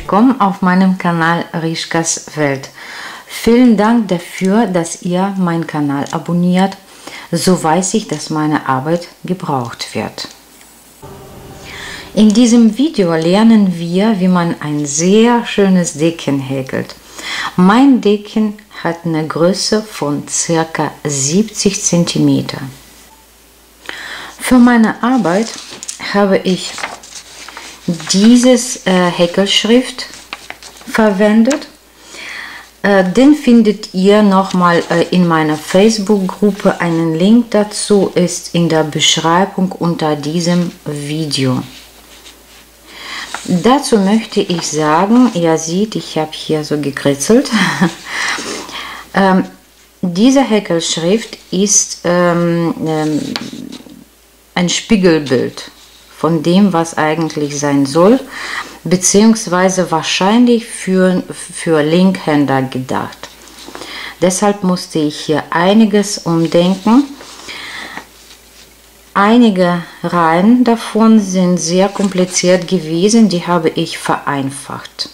willkommen auf meinem Kanal Rischkas Welt. Vielen Dank dafür, dass ihr meinen Kanal abonniert. So weiß ich, dass meine Arbeit gebraucht wird. In diesem Video lernen wir, wie man ein sehr schönes Decken häkelt. Mein Decken hat eine Größe von ca. 70 cm. Für meine Arbeit habe ich dieses Häkelschrift verwendet. Den findet ihr nochmal in meiner Facebook-Gruppe. Einen Link dazu ist in der Beschreibung unter diesem Video. Dazu möchte ich sagen, ihr seht, ich habe hier so gekritzelt. Diese Häkelschrift ist ein Spiegelbild von dem, was eigentlich sein soll, beziehungsweise wahrscheinlich für Linkshänder gedacht. Deshalb musste ich hier einiges umdenken. Einige Reihen davon sind sehr kompliziert gewesen, die habe ich vereinfacht.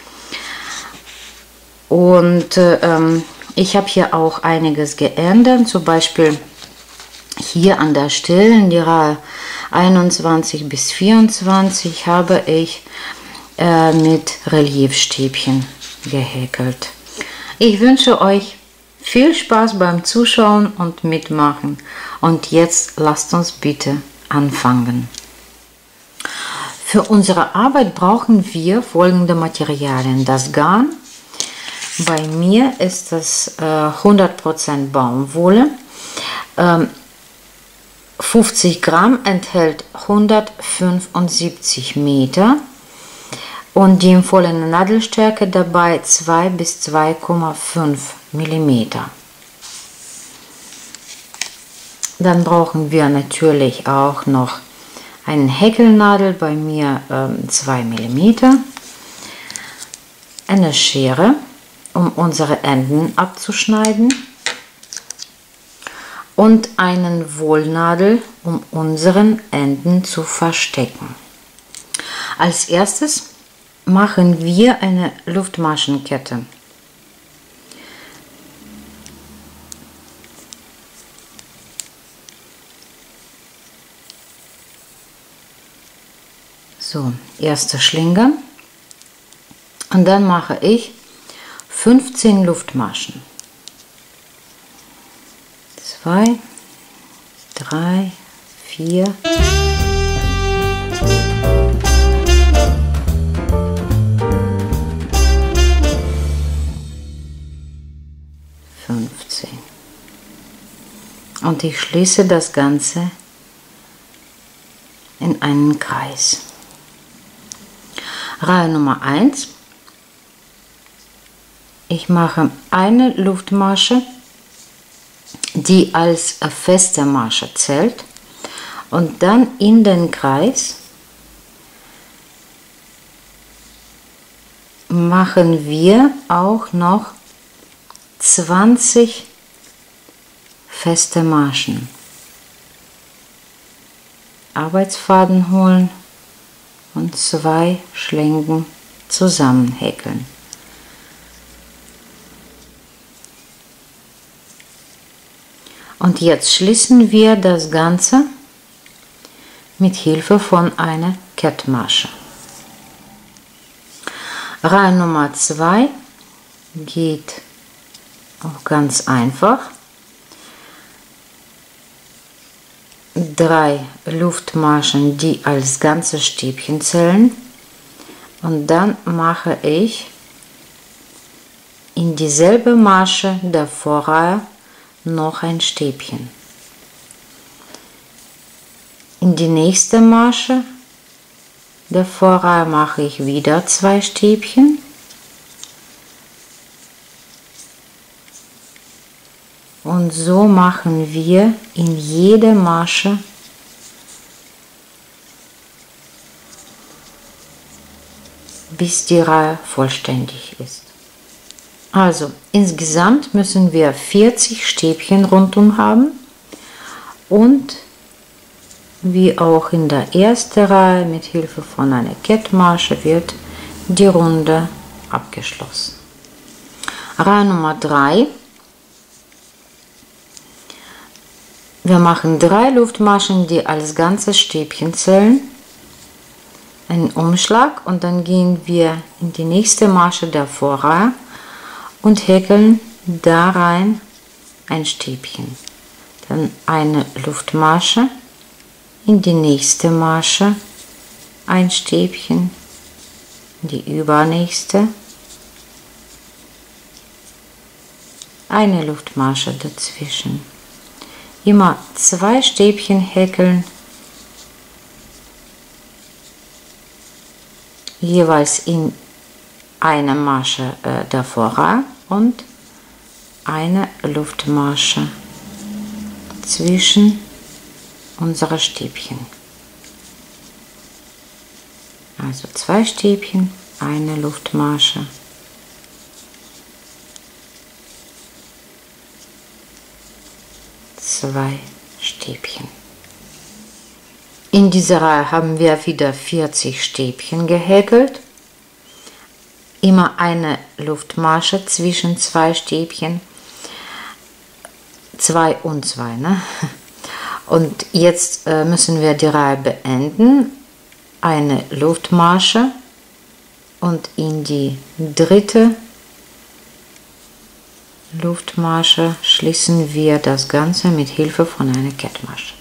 Und ich habe hier auch einiges geändert, zum Beispiel hier an der Stelle in die Reihe 21 bis 24 habe ich mit Reliefstäbchen gehäkelt. Ich wünsche euch viel Spaß beim Zuschauen und Mitmachen. Und jetzt lasst uns bitte anfangen. Für unsere Arbeit brauchen wir folgende Materialien. Das Garn. Bei mir ist das 100% Baumwolle. 50 Gramm enthält 175 Meter und die empfohlene Nadelstärke dabei 2 bis 2,5 Millimeter. Dann brauchen wir natürlich auch noch eine Häkelnadel, bei mir 2 Millimeter, eine Schere, um unsere Enden abzuschneiden, und einen Wollnadel, um unseren Enden zu verstecken. Als erstes machen wir eine Luftmaschenkette. So, erste Schlinge. Und dann mache ich 15 Luftmaschen. 2, 3, 4, 15. Und ich schließe das Ganze in einen Kreis. Reihe Nummer 1. Ich mache eine Luftmasche, die als feste Masche zählt, und dann in den Kreis machen wir auch noch 20 feste Maschen. Arbeitsfaden holen und 2 Schlingen zusammenhäkeln. Und jetzt schließen wir das Ganze mit Hilfe von einer Kettmasche. Reihe Nummer 2 geht auch ganz einfach. 3 Luftmaschen, die als ganze Stäbchen zählen, und dann mache ich in dieselbe Masche der Vorreihe noch ein Stäbchen. In die nächste Masche der Vorreihe mache ich wieder 2 Stäbchen und so machen wir in jede Masche bis die Reihe vollständig ist. Also insgesamt müssen wir 40 Stäbchen rundum haben und wie auch in der ersten Reihe mit Hilfe von einer Kettmasche wird die Runde abgeschlossen. Reihe Nummer 3. Wir machen 3 Luftmaschen, die als ganzes Stäbchen zählen, einen Umschlag und dann gehen wir in die nächste Masche der Vorreihe und häkeln da rein ein Stäbchen. Dann eine Luftmasche, in die nächste Masche ein Stäbchen, in die übernächste eine Luftmasche dazwischen. Immer 2 Stäbchen häkeln, jeweils in eine Masche der Vorreihe und eine Luftmasche zwischen unsere Stäbchen. Also 2 Stäbchen, eine Luftmasche. Zwei Stäbchen. In dieser Reihe haben wir wieder 40 Stäbchen gehäkelt. Immer eine Luftmasche zwischen 2 Stäbchen. 2 und 2, ne? Und jetzt müssen wir die Reihe beenden. Eine Luftmasche und in die dritte Luftmasche schließen wir das Ganze mit Hilfe von einer Kettmasche.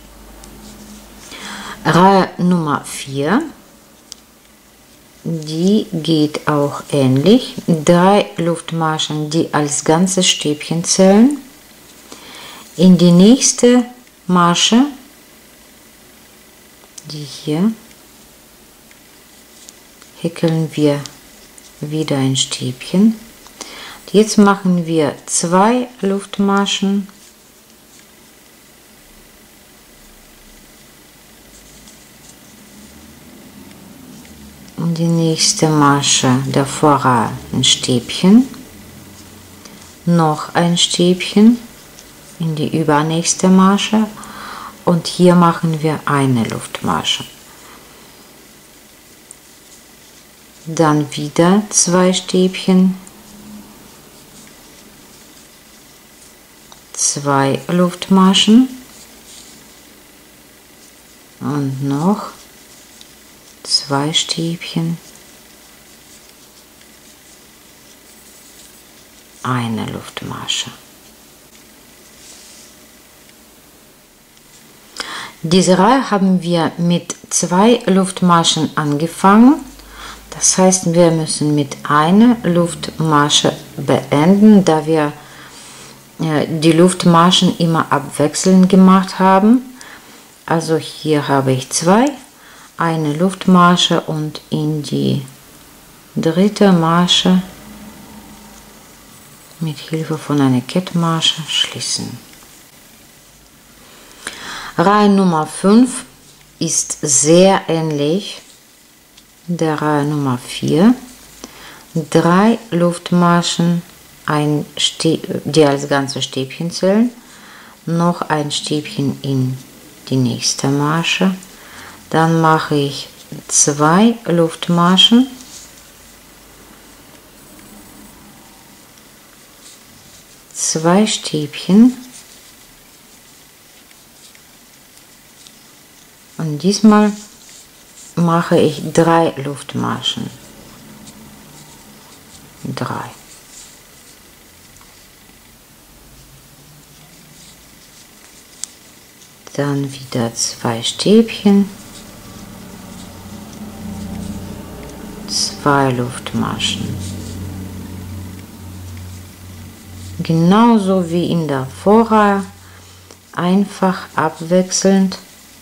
Reihe Nummer 4, die geht auch ähnlich. 3 Luftmaschen, die als ganzes Stäbchen zählen. In die nächste Masche, die hier, häkeln wir wieder ein Stäbchen. Jetzt machen wir 2 Luftmaschen in die nächste Masche der Vorreihe ein Stäbchen, noch ein Stäbchen in die übernächste Masche und hier machen wir eine Luftmasche. Dann wieder 2 Stäbchen, 2 Luftmaschen und noch 2 Stäbchen, eine Luftmasche. Diese Reihe haben wir mit 2 Luftmaschen angefangen. Das heißt, wir müssen mit einer Luftmasche beenden, da wir die Luftmaschen immer abwechselnd gemacht haben. Also hier habe ich 2, eine Luftmasche und in die dritte Masche mit Hilfe von einer Kettmasche schließen. Reihe Nummer 5 ist sehr ähnlich der Reihe Nummer 4. 3 Luftmaschen, die als ganze Stäbchen zählen, noch ein Stäbchen in die nächste Masche, dann mache ich 2 Luftmaschen, zwei Stäbchen und diesmal mache ich 3 Luftmaschen. 3. Dann wieder 2 Stäbchen, 2 Luftmaschen. Genauso wie in der Vorreihe, einfach abwechselnd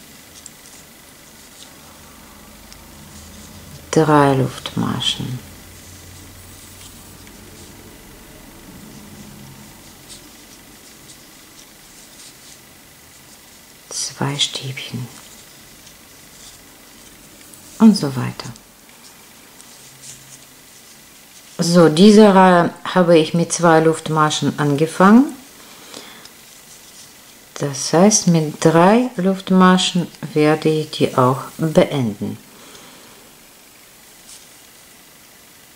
3 Luftmaschen. Zwei Stäbchen und so weiter. So, diese Reihe habe ich mit 2 Luftmaschen angefangen. Das heißt, mit 3 Luftmaschen werde ich die auch beenden.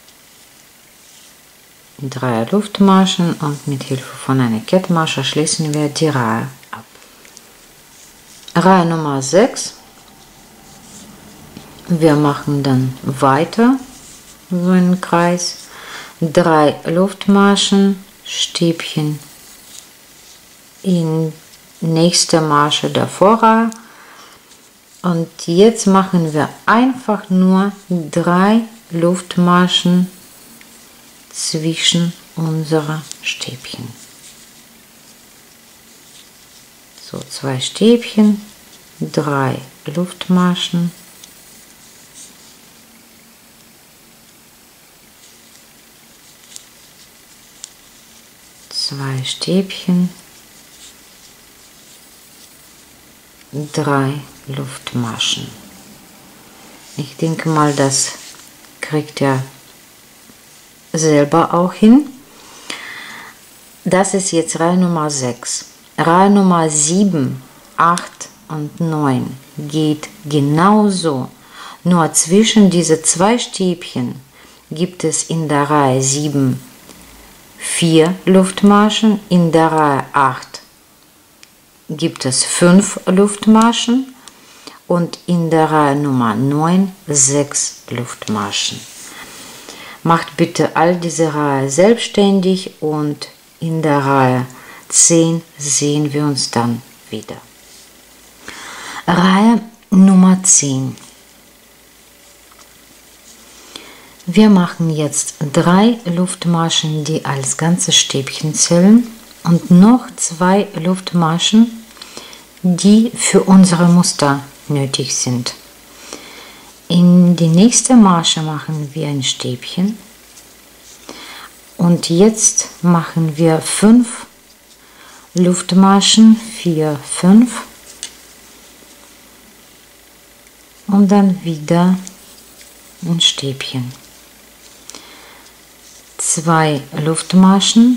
3 Luftmaschen und mit Hilfe von einer Kettmasche schließen wir die Reihe ab. Reihe Nummer 6. Wir machen dann weiter so einen Kreis. 3 Luftmaschen, Stäbchen in nächste Masche der Vorreihe. Und jetzt machen wir einfach nur 3 Luftmaschen zwischen unsere Stäbchen. So, 2 Stäbchen, 3 Luftmaschen. Zwei Stäbchen, 3 Luftmaschen. Ich denke mal, das kriegt er selber auch hin. Das ist jetzt Reihe Nummer 6. Reihe Nummer 7, 8 und 9 geht genauso. Nur zwischen diese 2 Stäbchen gibt es in der Reihe 7 4 Luftmaschen, in der Reihe 8 gibt es 5 Luftmaschen und in der Reihe Nummer 9 6 Luftmaschen. Macht bitte all diese Reihe selbstständig und in der Reihe 10 sehen wir uns dann wieder. Reihe Nummer 10. Wir machen jetzt 3 Luftmaschen, die als ganze Stäbchen zählen und noch 2 Luftmaschen, die für unsere Muster nötig sind. In die nächste Masche machen wir ein Stäbchen und jetzt machen wir 5 Luftmaschen, 4, 5 und dann wieder ein Stäbchen. 2 Luftmaschen,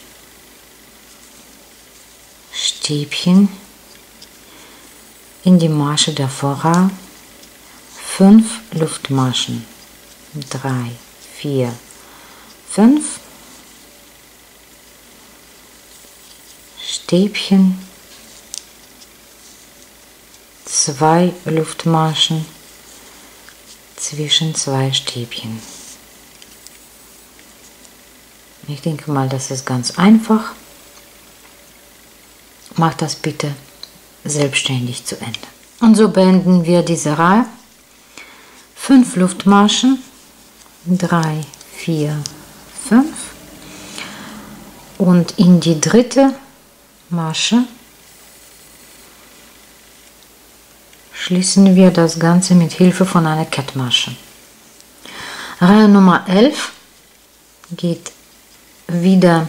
Stäbchen in die Masche der Vorreihe, 5 Luftmaschen, 3, 4, 5, Stäbchen, 2 Luftmaschen zwischen 2 Stäbchen. Ich denke mal, das ist ganz einfach. Macht das bitte selbstständig zu Ende. Und so beenden wir diese Reihe. 5 Luftmaschen, 3, 4, 5 und in die dritte Masche schließen wir das Ganze mit Hilfe von einer Kettmasche. Reihe Nummer 11 geht wieder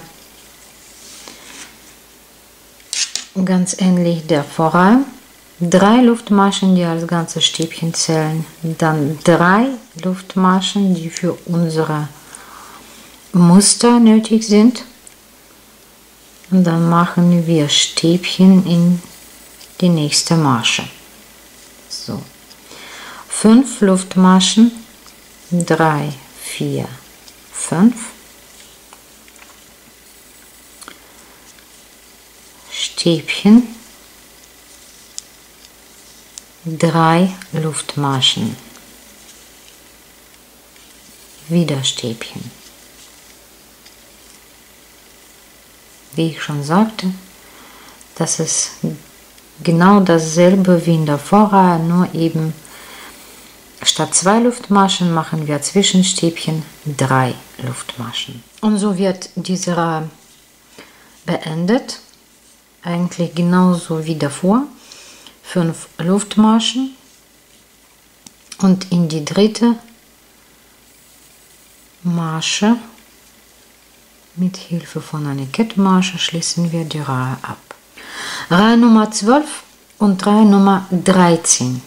ganz ähnlich der Vorreihe. 3 Luftmaschen, die als ganze Stäbchen zählen, dann 3 Luftmaschen, die für unsere Muster nötig sind, und dann machen wir Stäbchen in die nächste Masche. So, 5 Luftmaschen, 3, 4, 5, Stäbchen, 3 Luftmaschen, wieder Stäbchen. Wie ich schon sagte, das ist genau dasselbe wie in der Vorreihe, nur eben statt 2 Luftmaschen machen wir Zwischenstäbchen 3 Luftmaschen. Und so wird diese Reihe beendet. Eigentlich genauso wie davor. 5 Luftmaschen und in die dritte Masche mit Hilfe von einer Kettmasche schließen wir die Reihe ab. Reihe Nummer 12 und Reihe Nummer 13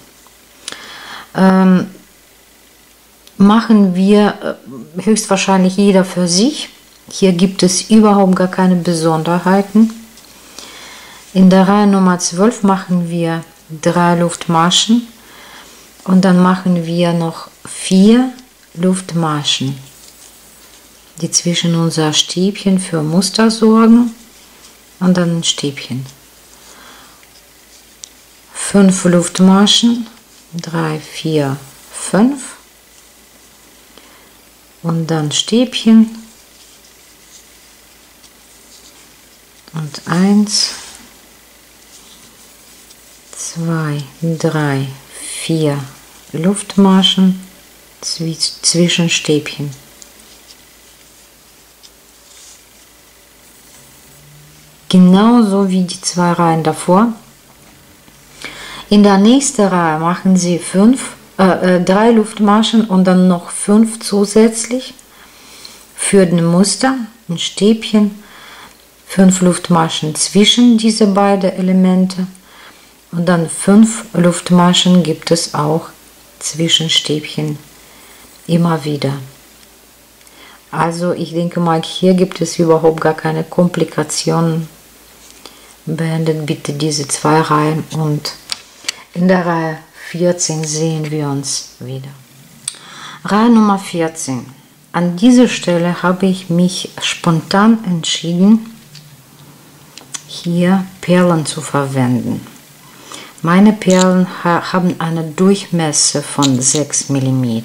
machen wir höchstwahrscheinlich jeder für sich. Hier gibt es überhaupt gar keine Besonderheiten. In der Reihe Nummer 12 machen wir 3 Luftmaschen und dann machen wir noch 4 Luftmaschen die zwischen unser Stäbchen für Muster sorgen und dann ein Stäbchen. 5 Luftmaschen, 3, 4, 5 und dann Stäbchen und 1, 2, 3, 4 Luftmaschen zwischen Stäbchen. Genauso wie die 2 Reihen davor. In der nächsten Reihe machen Sie 3 Luftmaschen und dann noch 5 zusätzlich für den Muster, ein Stäbchen, 5 Luftmaschen zwischen diese beiden Elemente und dann 5 Luftmaschen gibt es auch zwischen Stäbchen immer wieder. Also ich denke mal, hier gibt es überhaupt gar keine Komplikationen. Beendet bitte diese 2 Reihen und in der Reihe 14 sehen wir uns wieder. Reihe Nummer 14. An dieser Stelle habe ich mich spontan entschieden, hier Perlen zu verwenden. Meine Perlen haben einen Durchmesser von 6 mm.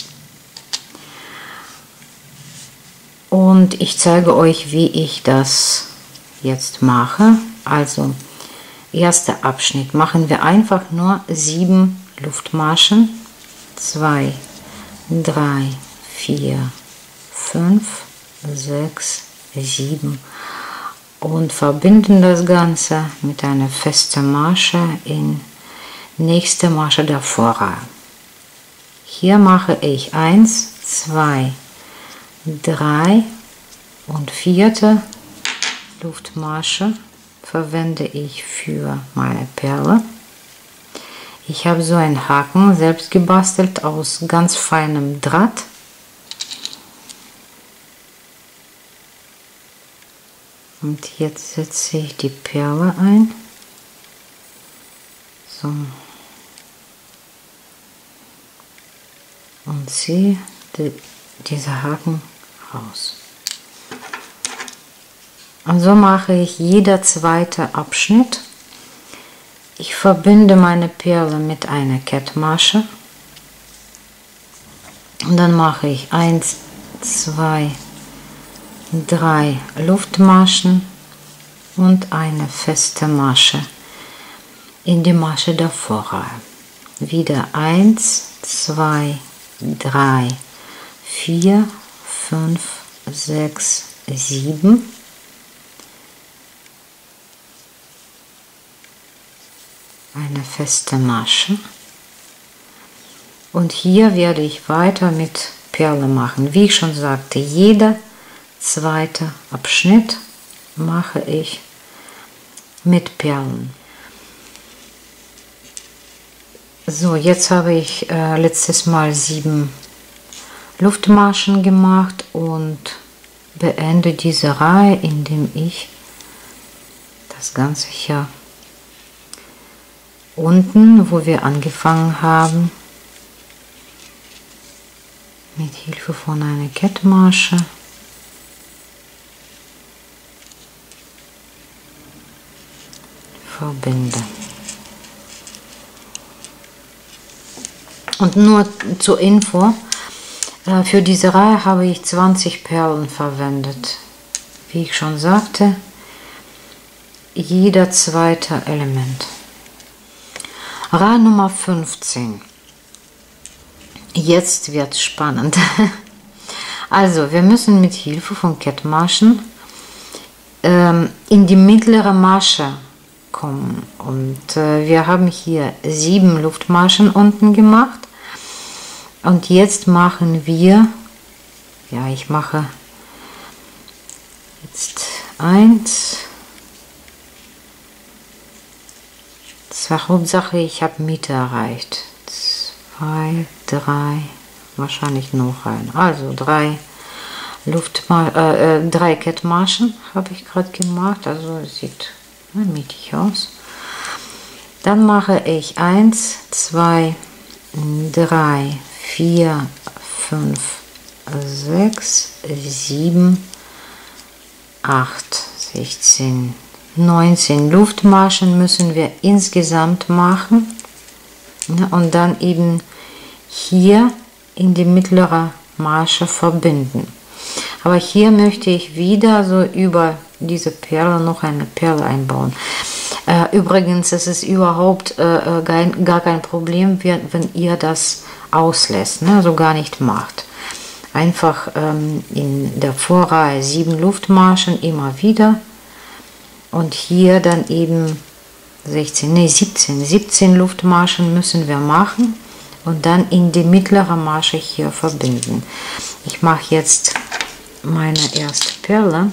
Und ich zeige euch, wie ich das jetzt mache. Also, erster Abschnitt machen wir einfach nur 7 Luftmaschen. 2, 3, 4, 5, 6, 7 und verbinden das Ganze mit einer festen Masche in nächste Masche der Vorreihe. Hier mache ich 1, 2, 3 und 4. Luftmasche verwende ich für meine Perle. Ich habe so einen Haken selbst gebastelt aus ganz feinem Draht. Und jetzt setze ich die Perle ein. So. Und ziehe diese Haken raus. Und so mache ich jeder zweite Abschnitt. Ich verbinde meine Perle mit einer Kettmasche. Und dann mache ich 1, 2, 3 Luftmaschen und eine feste Masche in die Masche der Vorreihe. Wieder 1, 2, 3, 4, 5, 6, 7. Eine feste Masche. Und hier werde ich weiter mit Perle machen. Wie ich schon sagte, jeder zweite Abschnitt mache ich mit Perlen. So, jetzt habe ich letztes Mal 7 Luftmaschen gemacht und beende diese Reihe, indem ich das Ganze hier unten, wo wir angefangen haben, mit Hilfe von einer Kettmasche verbinde. Und nur zur Info, für diese Reihe habe ich 20 Perlen verwendet. Wie ich schon sagte, jeder zweite Element. Reihe Nummer 15. Jetzt wird es spannend. Also, wir müssen mit Hilfe von Kettmaschen in die mittlere Masche kommen. Und wir haben hier 7 Luftmaschen unten gemacht. Und jetzt machen wir, ja, ich mache jetzt 1. Das war Hauptsache, ich habe Mitte erreicht. 2, 3, wahrscheinlich noch ein. Also 3 3 Kettmaschen habe ich gerade gemacht. Also es sieht mittig aus. Dann mache ich 1, 2, 3, 4, 5, 6, 7, 8, 16, 19 Luftmaschen müssen wir insgesamt machen. Und dann eben hier in die mittlere Masche verbinden. Aber hier möchte ich wieder so über diese Perle noch eine Perle einbauen. Übrigens, es ist überhaupt gar kein Problem, wenn ihr das auslässt, ne? Also gar nicht macht. Einfach in der Vorreihe 7 Luftmaschen immer wieder und hier dann eben 17 Luftmaschen müssen wir machen und dann in die mittlere Masche hier verbinden. Ich mache jetzt meine erste Perle.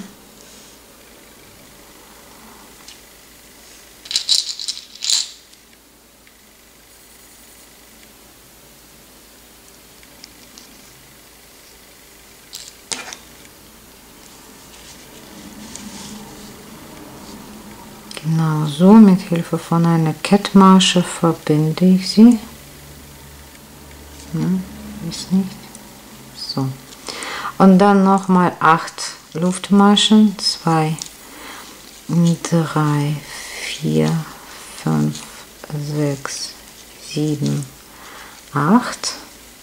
Genau so, mit Hilfe von einer Kettmasche verbinde ich sie. Ist nicht. So. Und dann nochmal 8 Luftmaschen. 2, 3, 4, 5, 6, 7, 8.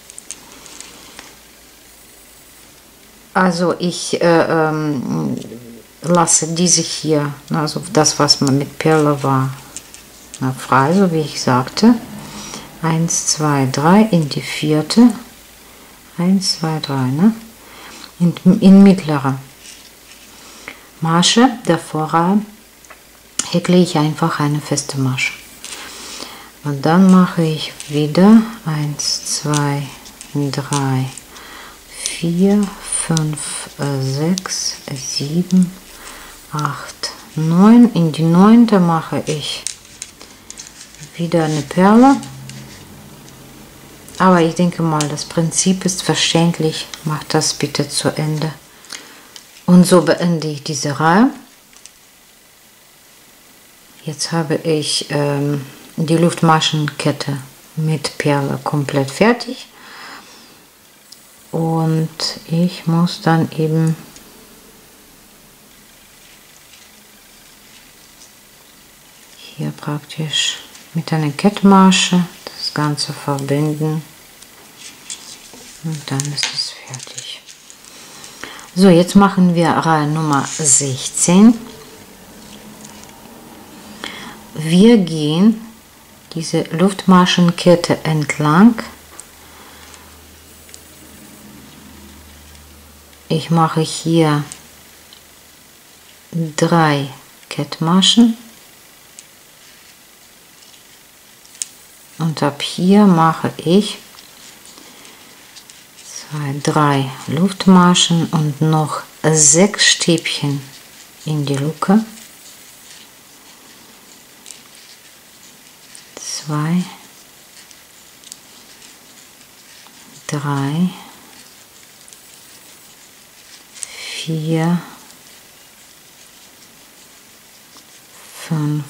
Also ich lasse diese hier, also das, was man mit Perle war, frei, so wie ich sagte. 1, 2, 3 in die vierte. 1, 2, 3, ne? In mittlerer Masche der Vorreihe häkle ich einfach eine feste Masche. Und dann mache ich wieder 1, 2, 3, 4, 5, 6, 7, 8, 9. In die 9. mache ich wieder eine Perle. Aber ich denke mal, das Prinzip ist verständlich. Macht das bitte zu Ende. Und so beende ich diese Reihe. Jetzt habe ich die Luftmaschenkette mit Perle komplett fertig. Und ich muss dann eben hier praktisch mit einer Kettmasche das Ganze verbinden. Und dann ist es fertig. So, jetzt machen wir Reihe Nummer 16. Wir gehen diese Luftmaschenkette entlang. Ich mache hier 3 Kettmaschen und ab hier mache ich 2, 3 Luftmaschen und noch 6 Stäbchen in die Luke. 2, 3, 4, 5,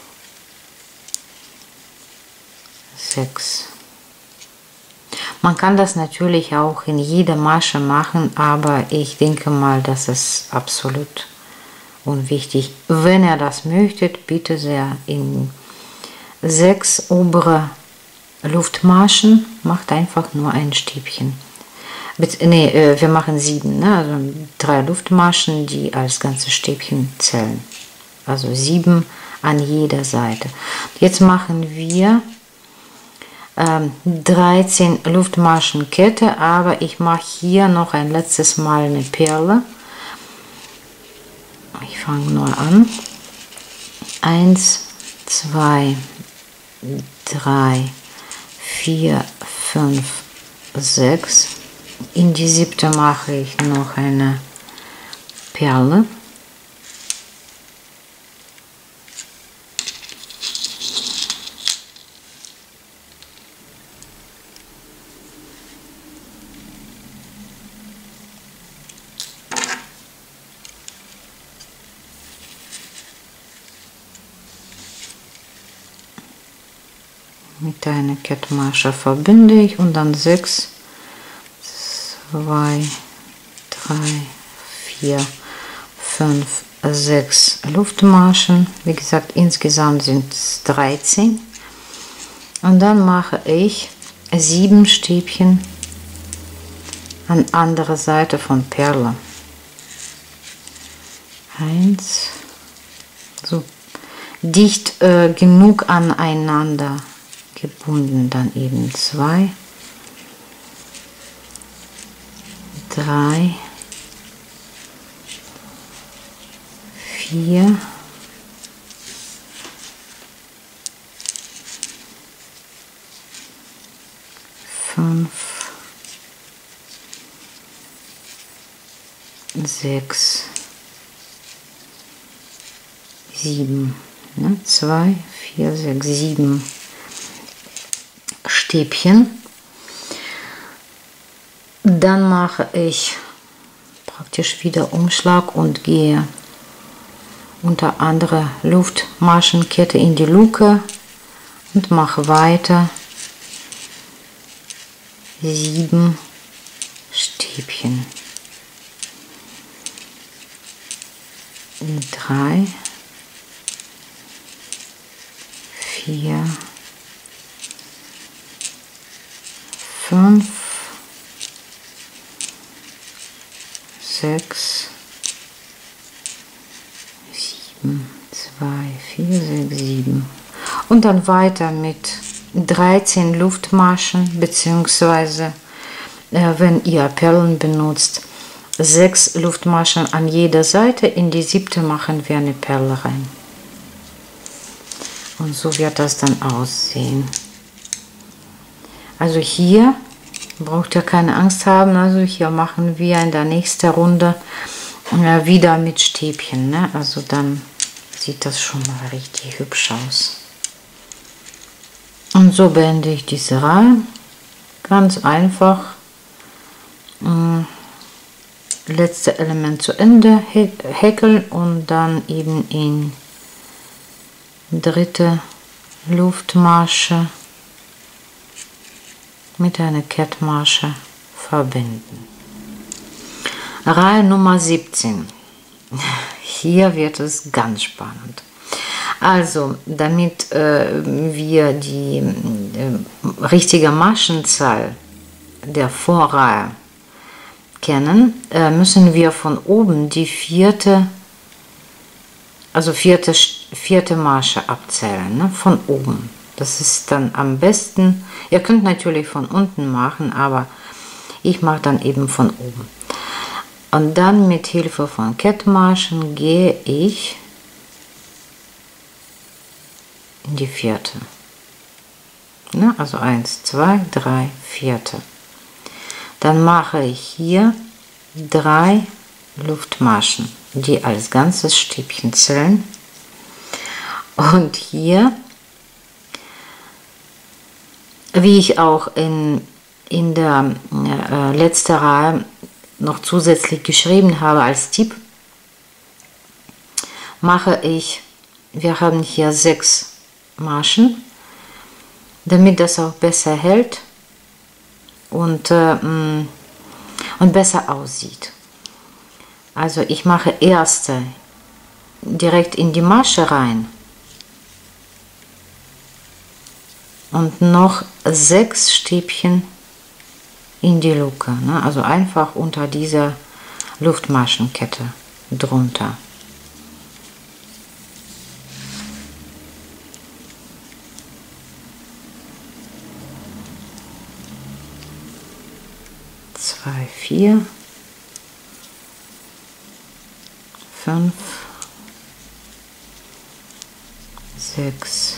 6. Man kann das natürlich auch in jeder Masche machen, aber ich denke mal, das ist absolut unwichtig. Wenn ihr das möchtet, bitte sehr in 6 obere Luftmaschen, macht einfach nur ein Stäbchen. Wir machen 7, ne? Also 3 Luftmaschen, die als ganze Stäbchen zählen. Also 7 an jeder Seite. Jetzt machen wir 13 Luftmaschenkette, aber ich mache hier noch ein letztes Mal eine Perle. Ich fange neu an. 1, 2, 3, 4, 5, 6. In die 7. mache ich noch eine Perle. Mit einer Kettmasche verbinde ich und dann 6, 2, 3, 4, 5, 6 Luftmaschen. Wie gesagt, insgesamt sind es 13. Und dann mache ich 7 Stäbchen an andere Seite von Perle. 1, so dicht genug aneinander gebunden, dann eben 2, 3, 4, 5, 6, 7, 2, 4, 6, 7 Stäbchen. Dann mache ich praktisch wieder Umschlag und gehe unter andere Luftmaschenkette in die Luke und mache weiter 7 Stäbchen. 3, 4, 5, 6, 7, 2, 4, 6, 7 und dann weiter mit 13 Luftmaschen, beziehungsweise wenn ihr Perlen benutzt, 6 Luftmaschen an jeder Seite. In die 7. machen wir eine Perle rein. Und so wird das dann aussehen. Also hier braucht ihr keine Angst haben. Also hier machen wir in der nächsten Runde wieder mit Stäbchen. Ne? Also dann sieht das schon mal richtig hübsch aus. Und so beende ich diese Reihe. Ganz einfach. Letzte Element zu Ende häkeln und dann eben in 3. Luftmasche mit einer Kettmasche verbinden. Reihe Nummer 17. Hier wird es ganz spannend. Also, damit wir die richtige Maschenzahl der Vorreihe kennen, müssen wir von oben die vierte Masche abzählen, ne? Von oben. Das ist dann am besten. Ihr könnt natürlich von unten machen, aber ich mache dann eben von oben. Und dann mit Hilfe von Kettmaschen gehe ich in die 4. Ne? Also 1, 2, 3, 4. Dann mache ich hier 3 Luftmaschen, die als ganzes Stäbchen zählen. Und hier, wie ich auch in der letzten Reihe noch zusätzlich geschrieben habe als Tipp, mache ich, wir haben hier 6 Maschen, damit das auch besser hält und besser aussieht. Also ich mache erste direkt in die Masche rein und noch 6 Stäbchen in die Luke, ne? Also einfach unter dieser Luftmaschenkette drunter. Zwei, 4, 5, 6,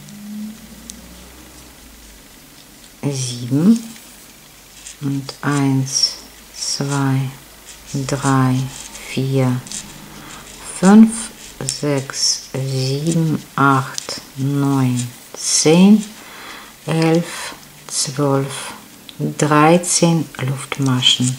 7 und 1, 2, 3, 4, 5, 6, 7, 8, 9, 10, 11, 12, 13 Luftmaschen.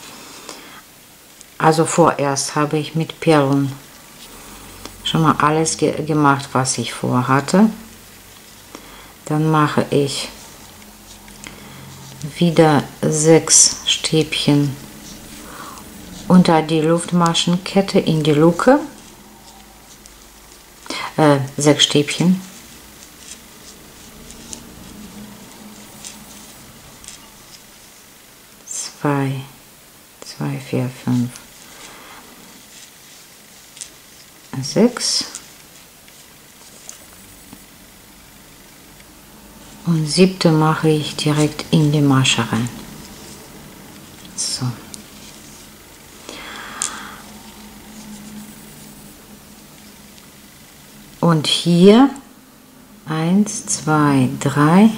Also vorerst habe ich mit Perlen schon mal alles gemacht, was ich vorhatte. Dann mache ich wieder 6 Stäbchen unter die Luftmaschenkette in die Luke, 6 Stäbchen. Zwei, 4, 5, 6 und 7. mache ich direkt in die Masche rein. So. Und hier 1, 2, 3.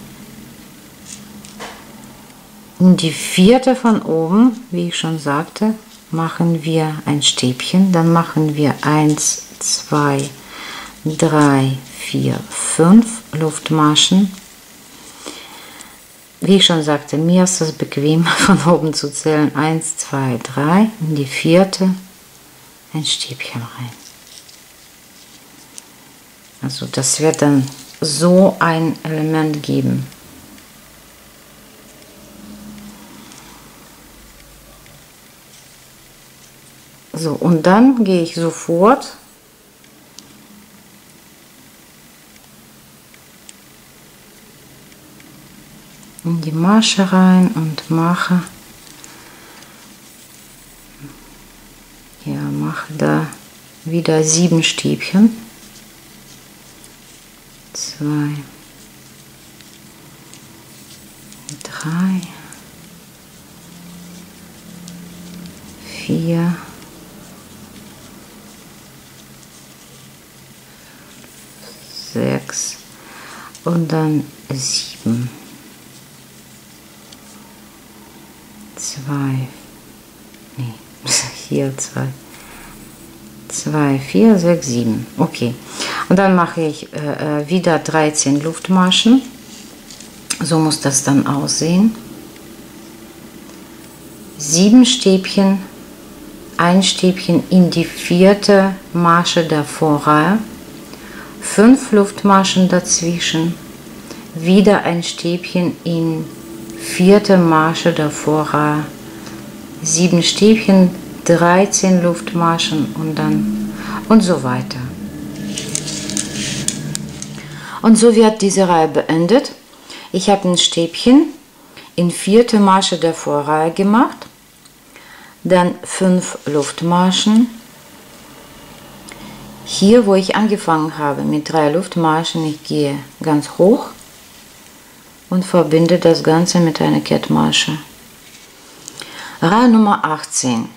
In die 4. von oben, wie ich schon sagte, machen wir ein Stäbchen. Dann machen wir 1, 2, 3, 4, 5 Luftmaschen. Wie ich schon sagte, mir ist es bequem, von oben zu zählen. 1, 2, 3. In die 4. ein Stäbchen rein. Also das wird dann so ein Element geben. So, und dann gehe ich sofort in die Masche rein und mache da wieder 7 Stäbchen. 2, 3, 4, 6 und dann 7. 2, nee, hier 2, 4, 6, 7. Okay. Und dann mache ich wieder 13 Luftmaschen. So muss das dann aussehen. 7 Stäbchen, ein Stäbchen in die 4. Masche der Vorreihe, 5 Luftmaschen dazwischen, wieder ein Stäbchen in 4. Masche der Vorreihe, 7 Stäbchen, 13 Luftmaschen und so weiter. Und so wird diese Reihe beendet. Ich habe ein Stäbchen in 4. Masche der Vorreihe gemacht, dann 5 Luftmaschen. Hier, wo ich angefangen habe mit 3 Luftmaschen, ich gehe ganz hoch und verbinde das Ganze mit einer Kettmasche. Reihe Nummer 18.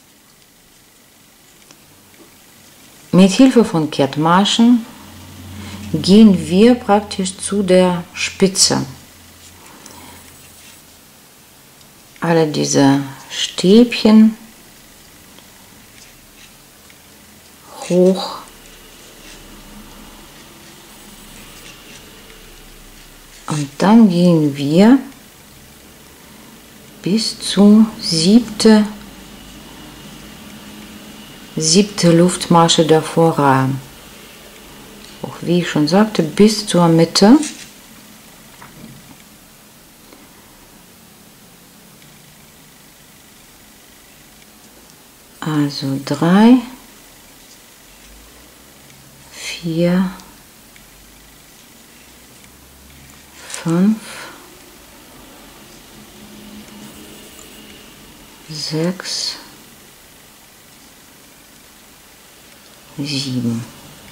Mit Hilfe von Kettmaschen gehen wir praktisch zu der Spitze. Alle diese Stäbchen hoch und dann gehen wir bis zur 7. Luftmasche der Vorreihe. Auch wie ich schon sagte, bis zur Mitte. Also 3, 4, 5, 6, 7.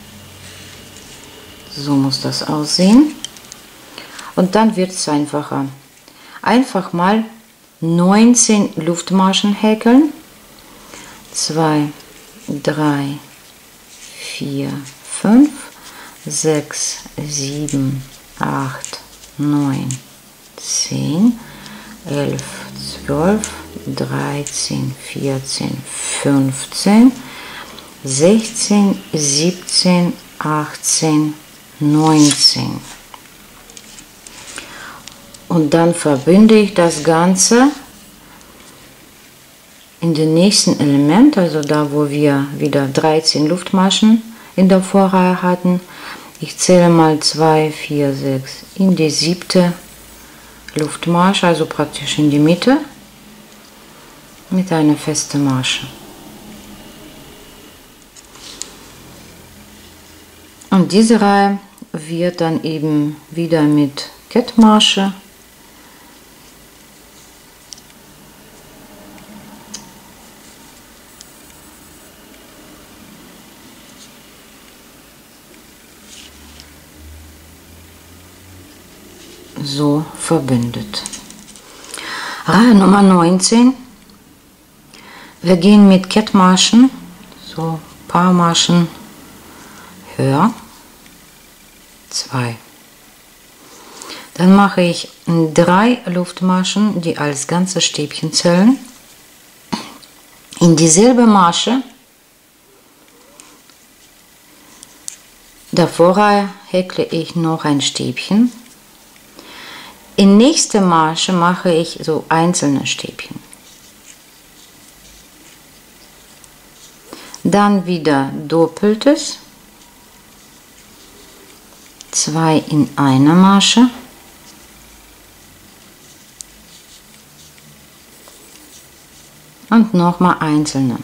So muss das aussehen. Und dann wird es einfacher. Einfach mal 19 Luftmaschen häkeln. 2, 3, 4, 5, 6, 7, 8, 9, 10, 11, 12, 13, 14, 15, 16, 17, 18, 19. Und dann verbinde ich das Ganze in den nächsten Element, also da, wo wir wieder 13 Luftmaschen in der Vorreihe hatten. Ich zähle mal 2, 4, 6 in die 7. Luftmasche, also praktisch in die Mitte mit einer festen Masche. Und diese Reihe wird dann eben wieder mit Kettmasche so verbindet. Reihe Nummer 19. Wir gehen mit Kettmaschen, so ein paar Maschen höher, 2. Dann mache ich 3 Luftmaschen, die als ganze Stäbchen zählen. In dieselbe Masche davor häkle ich noch ein Stäbchen. In nächster Masche mache ich so einzelne Stäbchen. Dann wieder doppeltes, 2 in einer Masche. Und nochmal einzelne.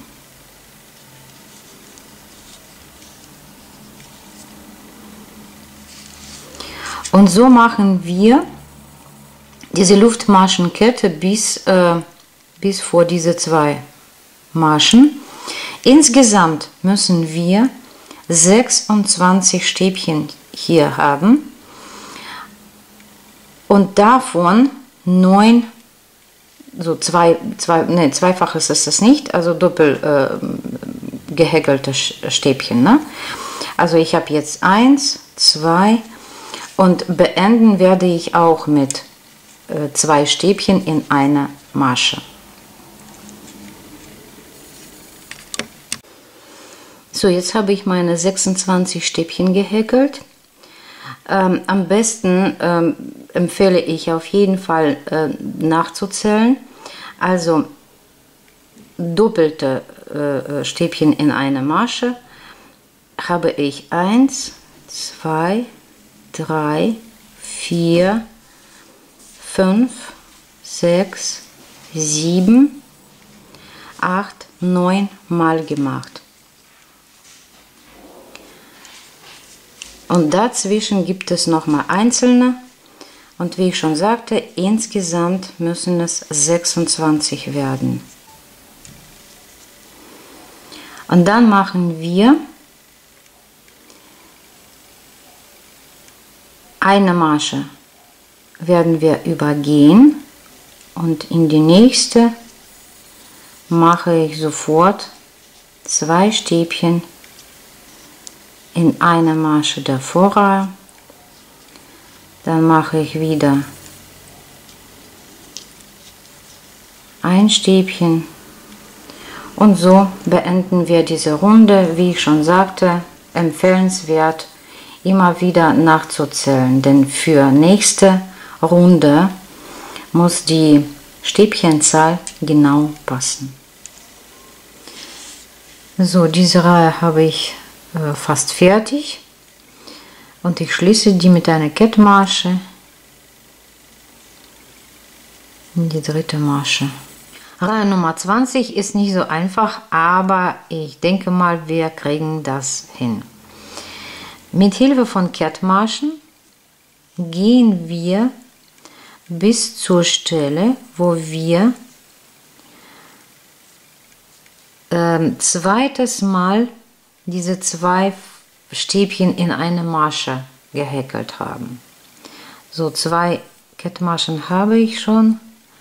Und so machen wir diese Luftmaschenkette bis vor diese 2 Maschen. Insgesamt müssen wir 26 Stäbchen hier haben und davon 9, so zweifaches ist es nicht, also doppelt gehäkelte Stäbchen. Ne? Also ich habe jetzt 1, 2 und beenden werde ich auch mit 2 Stäbchen in einer Masche. So, jetzt habe ich meine 26 Stäbchen gehäkelt. Am besten empfehle ich auf jeden Fall nachzuzählen. Also doppelte Stäbchen in einer Masche habe ich 1, 2, 3, 4, 5, 6, 7, 8, 9 Mal gemacht. Und dazwischen gibt es nochmal einzelne. Und wie ich schon sagte, insgesamt müssen es 26 werden. Und dann machen wir eine Masche, werden wir übergehen und in die nächste mache ich sofort 2 Stäbchen in eine Masche davor, dann mache ich wieder ein Stäbchen und so beenden wir diese Runde. Wie ich schon sagte, empfehlenswert immer wieder nachzuzählen, denn für nächste Runde muss die Stäbchenzahl genau passen. So, diese Reihe habe ich fast fertig und ich schließe die mit einer Kettmasche in die 3. Masche. Reihe Nummer 20 ist nicht so einfach, aber ich denke mal, wir kriegen das hin. Mit Hilfe von Kettmaschen gehen wir bis zur Stelle, wo wir zweites Mal diese 2 Stäbchen in eine Masche gehäkelt haben. So, 2 Kettmaschen habe ich schon.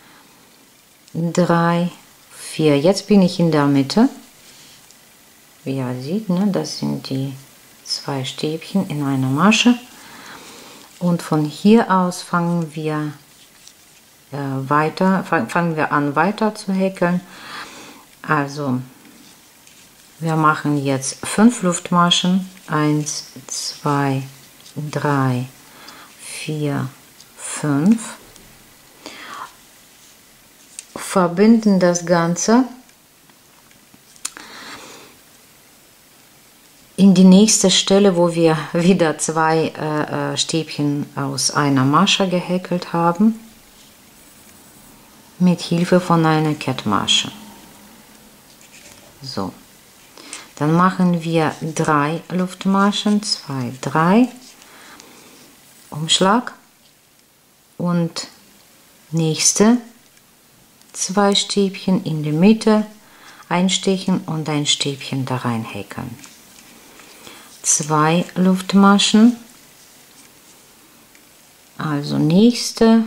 3, 4. Jetzt bin ich in der Mitte. Wie ihr seht, ne, das sind die 2 Stäbchen in einer Masche. Und von hier aus fangen wir an weiter zu häkeln. Also wir machen jetzt 5 Luftmaschen. 1, 2, 3, 4, 5. Verbinden das Ganze in die nächste Stelle, wo wir wieder 2 Stäbchen aus einer Masche gehäkelt haben. mit Hilfe von einer Kettmasche. So, dann machen wir 3 Luftmaschen, 2, 3, Umschlag und nächste 2 Stäbchen in die Mitte einstechen und ein Stäbchen da rein häkeln. 2 Luftmaschen, also nächste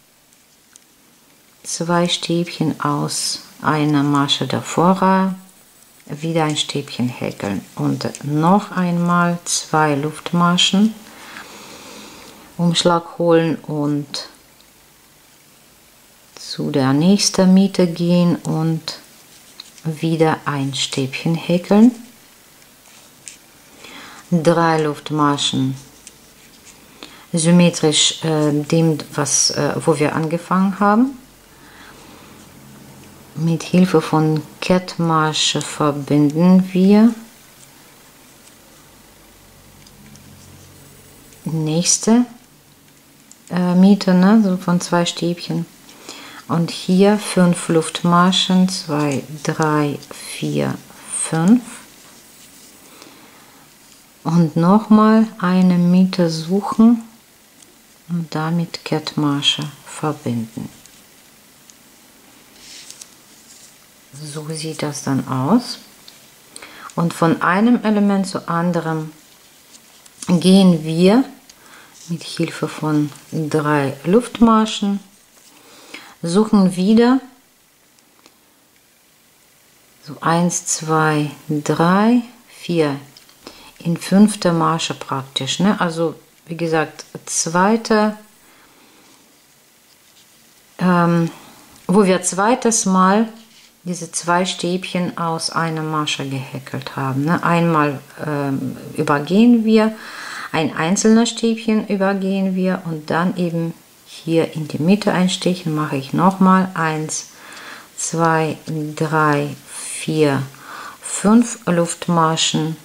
2 Stäbchen aus einer Masche davor, wieder ein Stäbchen häkeln und noch einmal 2 Luftmaschen, Umschlag holen und zu der nächsten Mitte gehen und wieder ein Stäbchen häkeln, 3 Luftmaschen, symmetrisch dem, wo wir angefangen haben. Mit Hilfe von Kettmasche verbinden wir nächste Mitte, ne, so von 2 Stäbchen. Und hier 5 Luftmaschen, 2, 3, 4, 5. Und nochmal eine Mitte suchen und damit Kettmasche verbinden. So sieht das dann aus. Und von einem Element zu anderem gehen wir mit Hilfe von 3 Luftmaschen, suchen wieder so 1, 2, 3, 4 in 5. Masche praktisch, ne? Also wie gesagt, zweite, wo wir zweites Mal diese 2 Stäbchen aus einer Masche gehäkelt haben, ne? Einmal übergehen wir, ein einzelnes Stäbchen übergehen wir und dann eben hier in die Mitte einstechen, mache ich nochmal 1, 2, 3, 4, 5 Luftmaschen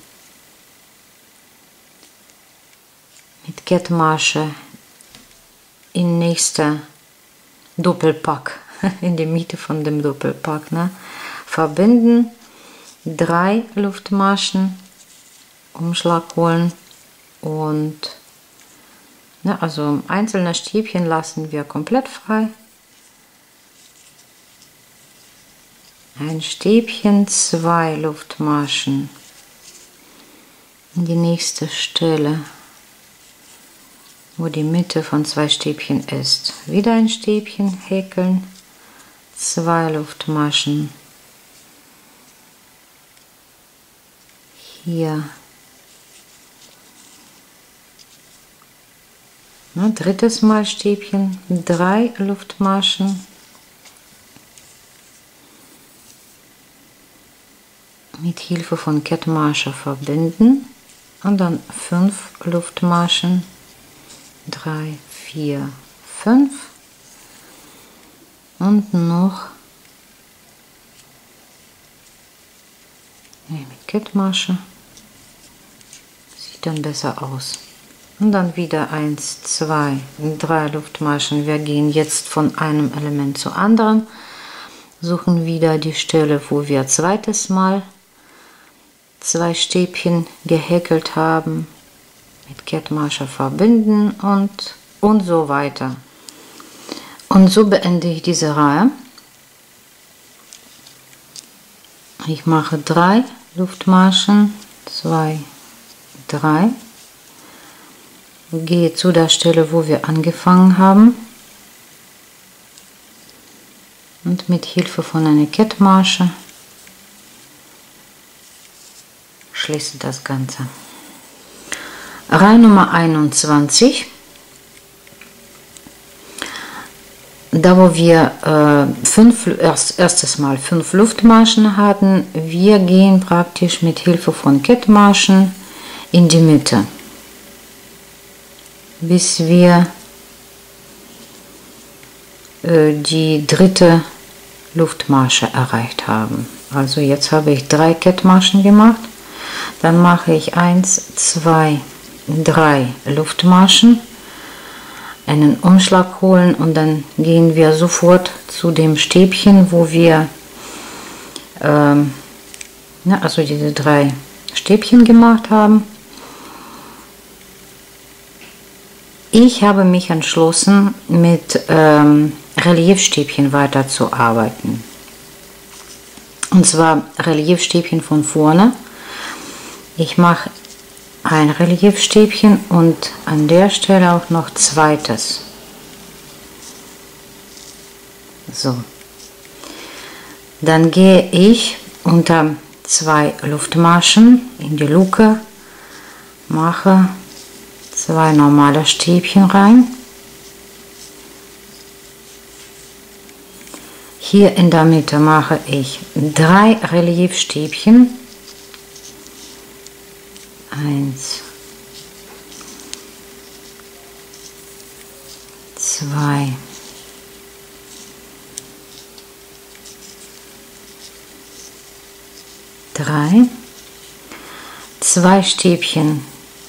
mit Kettmasche in nächster Doppelpack, in die Mitte von dem Doppelpack, ne? Verbinden, 3 Luftmaschen, Umschlag holen und ne, also einzelne Stäbchen lassen wir komplett frei. Ein Stäbchen, 2 Luftmaschen in die nächste Stelle, wo die Mitte von 2 Stäbchen ist. Wieder ein Stäbchen häkeln, 2 Luftmaschen hier. Ne, drittes Mal Stäbchen, 3 Luftmaschen mit Hilfe von Kettmasche verbinden und dann 5 Luftmaschen, 3, 4, 5 und noch mit Kettmasche, sieht dann besser aus. Und dann wieder 1, 2, 3 Luftmaschen. Wir gehen jetzt von einem Element zu anderen, suchen wieder die Stelle, wo wir zweites Mal 2 Stäbchen gehäkelt haben, mit Kettmasche verbinden und so weiter. Und so beende ich diese Reihe. Ich mache 3 Luftmaschen, 2, 3. Gehe zu der Stelle, wo wir angefangen haben und mit Hilfe von einer Kettmasche schließe das Ganze. Reihe Nummer 21, da wo wir erstes Mal 5 Luftmaschen hatten, wir gehen praktisch mit Hilfe von Kettmaschen in die Mitte, bis wir die dritte Luftmasche erreicht haben. Also jetzt habe ich 3 Kettmaschen gemacht, dann mache ich 1, 2, 3 Luftmaschen, einen Umschlag holen und dann gehen wir sofort zu dem Stäbchen, wo wir also diese 3 Stäbchen gemacht haben. Ich habe mich entschlossen, mit Reliefstäbchen weiterzuarbeiten. Und zwar Reliefstäbchen von vorne. Ich mache ein Reliefstäbchen und an der Stelle auch noch zweites. So. Dann gehe ich unter 2 Luftmaschen in die Luke, mache 2 normale Stäbchen rein. Hier in der Mitte mache ich 3 Reliefstäbchen. 1, 2, 3, 2 Stäbchen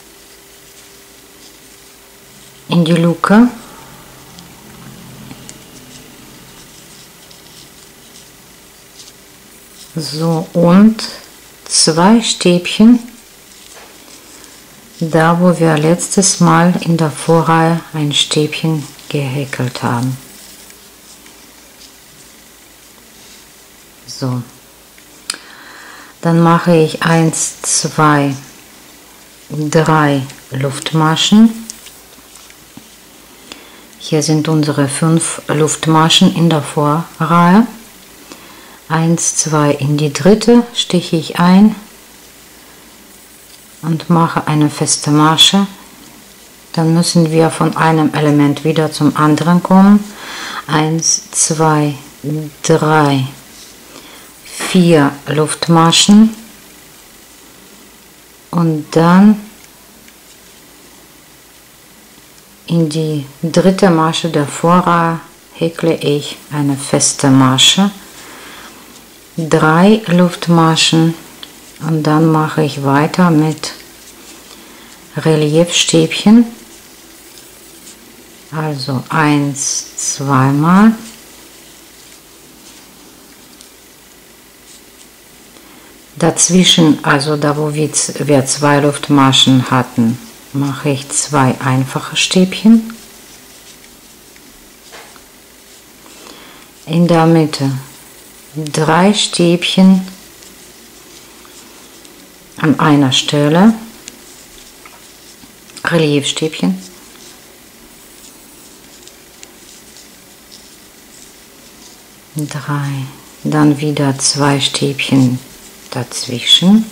in die Luke, so, und 2 Stäbchen da, wo wir letztes Mal in der Vorreihe ein Stäbchen gehäkelt haben. So. Dann mache ich 1, 2, 3 Luftmaschen. Hier sind unsere 5 Luftmaschen in der Vorreihe. 1, 2 in die dritte stiche ich ein und mache eine feste Masche. Dann müssen wir von einem Element wieder zum anderen kommen. 1, 2, 3, 4 Luftmaschen und dann in die dritte Masche der Vorreihe häkle ich eine feste Masche, 3 Luftmaschen und dann mache ich weiter mit Reliefstäbchen, also 1, 2 Mal. Dazwischen, also da wo wir 2 Luftmaschen hatten, mache ich 2 einfache Stäbchen. In der Mitte 3 Stäbchen an einer Stelle, Reliefstäbchen. Dann wieder 2 Stäbchen dazwischen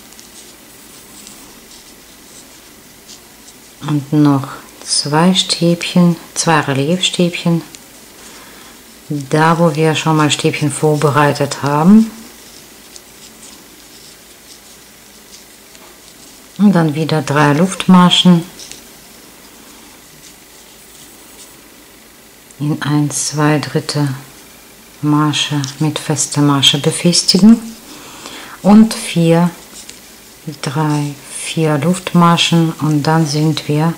und noch 2 Stäbchen, 2 Reliefstäbchen, da wo wir schon mal Stäbchen vorbereitet haben, und dann wieder 3 Luftmaschen in 1, 2 Drittel Masche mit fester Masche befestigen und 4 Luftmaschen und dann sind wir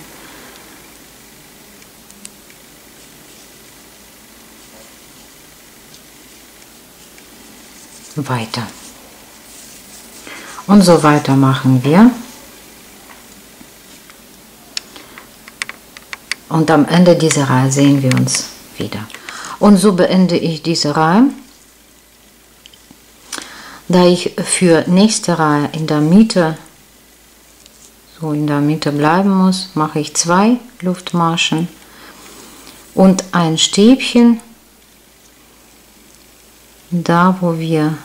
weiter. Und so weiter machen wir. Und am Ende dieser Reihe sehen wir uns wieder. Und so beende ich diese Reihe. Da ich für nächste Reihe in der Mitte bleiben muss, mache ich 2 Luftmaschen und ein Stäbchen, da wo wir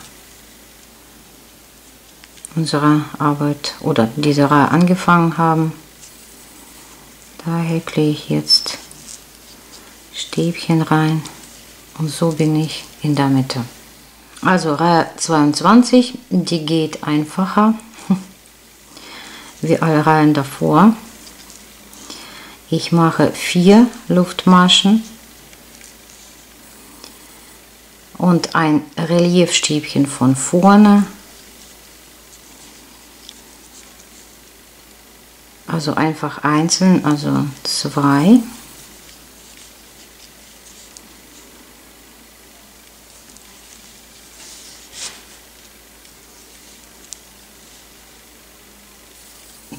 unsere Arbeit oder diese Reihe angefangen haben. Da häkle ich jetzt Stäbchen rein und so bin ich in der Mitte. Also Reihe 22, die geht einfacher wie alle Reihen davor. Ich mache 4 Luftmaschen und ein Reliefstäbchen von vorne, also einfach einzeln, also 2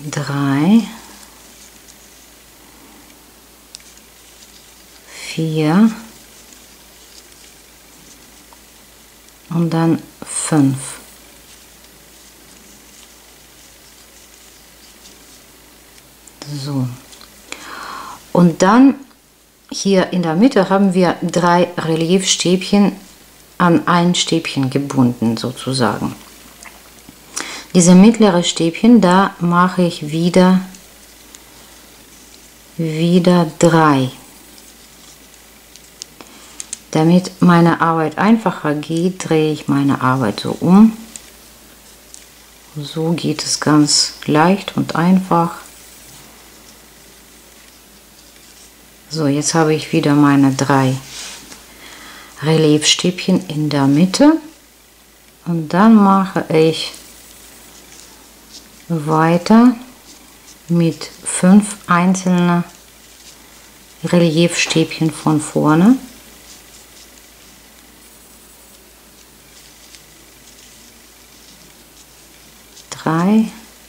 3, 4 und dann 5. So. Und dann hier in der Mitte haben wir 3 Reliefstäbchen an ein Stäbchen gebunden sozusagen. Diese mittlere Stäbchen, da mache ich wieder 3. Damit meine Arbeit einfacher geht, drehe ich meine Arbeit so um. So geht es ganz leicht und einfach. So, jetzt habe ich wieder meine 3 Reliefstäbchen in der Mitte und dann mache ich weiter mit 5 einzelne Reliefstäbchen von vorne. Drei,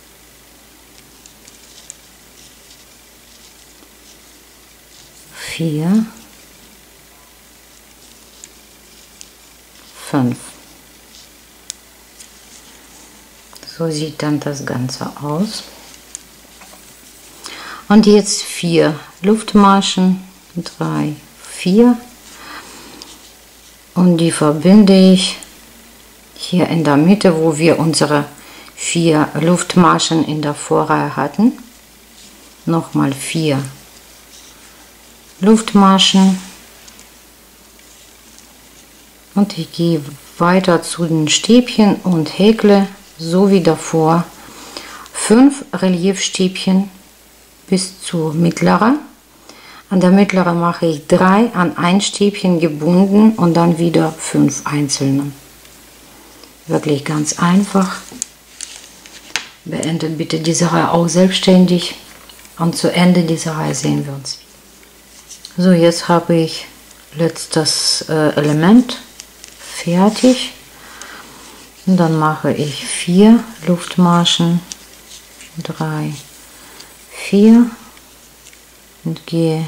4, 5. So sieht dann das Ganze aus. Und jetzt 4 Luftmaschen, 3, 4. Und die verbinde ich hier in der Mitte, wo wir unsere 4 Luftmaschen in der Vorreihe hatten. Nochmal 4 Luftmaschen. Und ich gehe weiter zu den Stäbchen und häkle so wie davor 5 Reliefstäbchen bis zur mittleren. An der mittleren mache ich 3 an ein Stäbchen gebunden und dann wieder 5 einzelne. Wirklich ganz einfach. Beendet bitte diese Reihe auch selbstständig und zu Ende dieser Reihe sehen wir uns. So, jetzt habe ich letztes Element fertig. Und dann mache ich 4 Luftmaschen, 3, 4 und gehe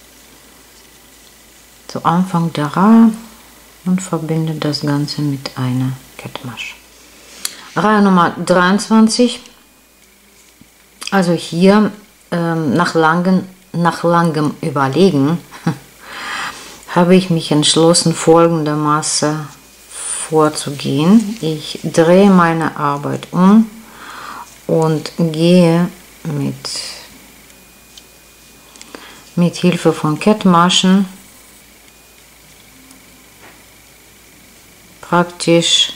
zu Anfang der Reihe und verbinde das Ganze mit einer Kettmasche. Reihe Nummer 23. Also hier nach langem Überlegen habe ich mich entschlossen, folgendermaßen vorzugehen. Ich drehe meine Arbeit um und gehe mit Hilfe von Kettmaschen praktisch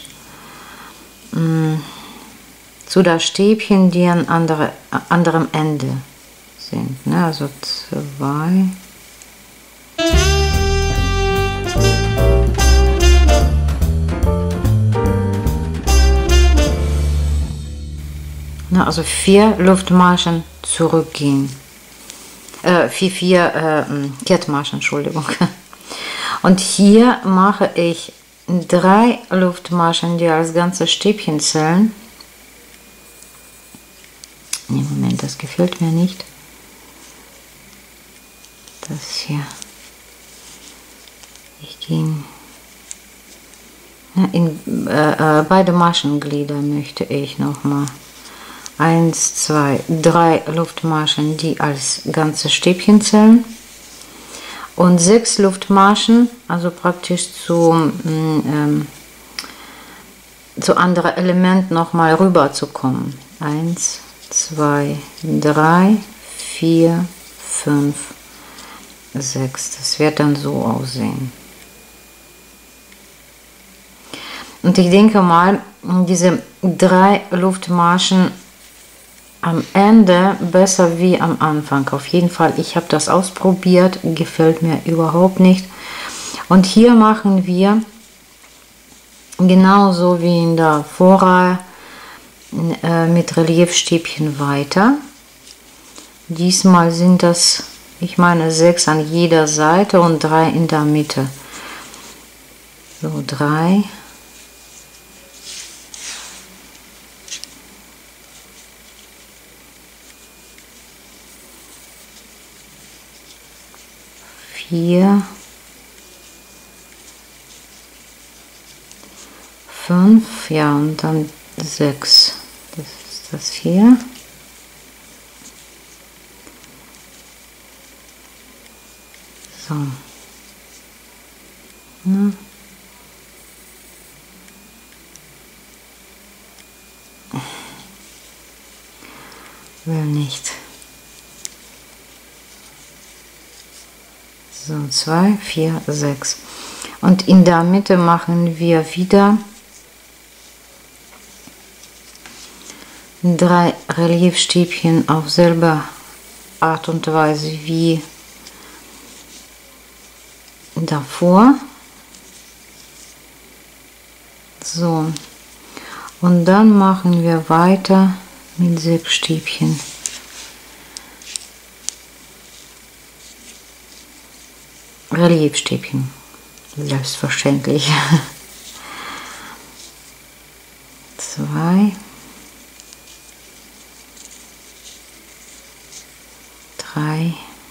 zu der Stäbchen, die an anderem Ende sind. Ne? Also 2. Also 4 Luftmaschen zurückgehen. 4 Kettmaschen, Entschuldigung. Und hier mache ich 3 Luftmaschen, die als ganze Stäbchen zählen. Nee, Moment, das gefällt mir nicht. Das hier. Ich gehe in beide Maschenglieder möchte ich nochmal 1, 2, 3 Luftmaschen, die als ganze Stäbchen zählen. Und 6 Luftmaschen, also praktisch zu anderen Elementen nochmal rüber zu kommen. 1, 2, 3, 4, 5, 6. Das wird dann so aussehen. Und ich denke mal, diese 3 Luftmaschen am Ende besser wie am Anfang. Auf jeden Fall, ich habe das ausprobiert, gefällt mir überhaupt nicht. Und hier machen wir genauso wie in der Vorreihe mit Reliefstäbchen weiter. Diesmal sind das, ich meine, 6 an jeder Seite und 3 in der Mitte. So, 3. 4, 5, ja, und dann 6. Das ist das hier. So. Ja. Will nicht. So, 2, 4, 6. Und in der Mitte machen wir wieder 3 Reliefstäbchen auf selbe Art und Weise wie davor. So. Und dann machen wir weiter mit Silbstäbchen. Reliefstäbchen, selbstverständlich. 2, 3,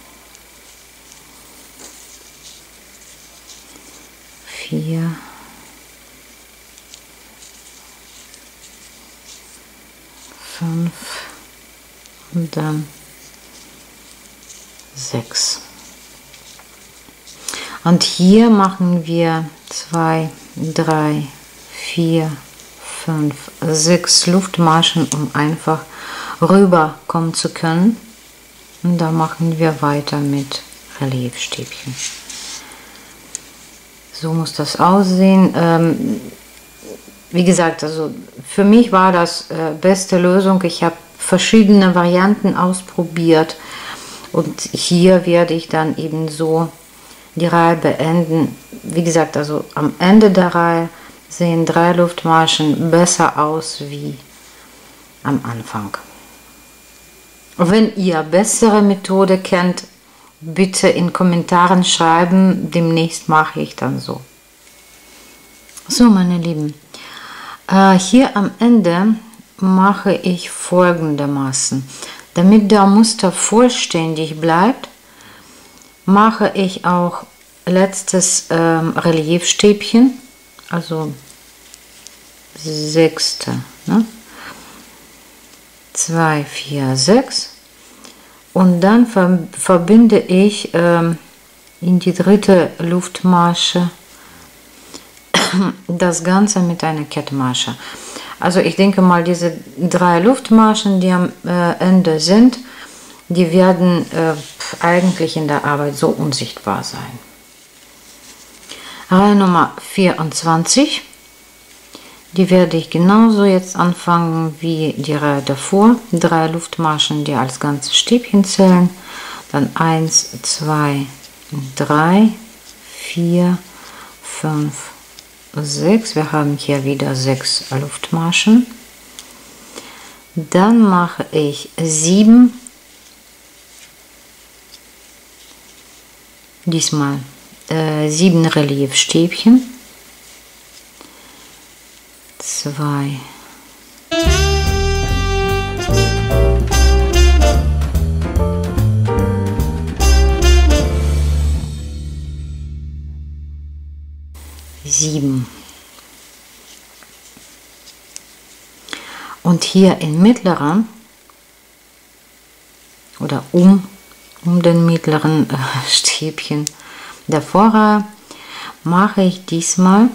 4, 5 und dann 6. Und hier machen wir 2, 3, 4, 5, 6 Luftmaschen, um einfach rüber kommen zu können. Und da machen wir weiter mit Reliefstäbchen. So muss das aussehen. Wie gesagt, also für mich war das beste Lösung. Ich habe verschiedene Varianten ausprobiert und hier werde ich dann eben so die Reihe beenden. Wie gesagt, also am Ende der Reihe sehen 3 Luftmaschen besser aus wie am Anfang. Wenn ihr bessere Methode kennt, bitte in Kommentaren schreiben. Demnächst mache ich dann so. So, meine Lieben, hier am Ende mache ich folgendermaßen. Damit der Muster vollständig bleibt, mache ich auch letztes Reliefstäbchen, also 6. Ne? 2, 4, 6 und dann verbinde ich in die 3. Luftmasche das Ganze mit einer Kettmasche. Also ich denke mal, diese 3 Luftmaschen, die am Ende sind, die werden eigentlich in der Arbeit so unsichtbar sein. Reihe Nummer 24, die werde ich genauso jetzt anfangen wie die Reihe davor. 3 Luftmaschen, die als ganze Stäbchen zählen. Dann 1, 2, 3, 4, 5, 6. Wir haben hier wieder 6 Luftmaschen. Dann mache ich 7. Diesmal 7 Reliefstäbchen. 2, 7. Und hier im mittleren oder um den mittleren Stäbchen der Vorreihe mache ich diesmal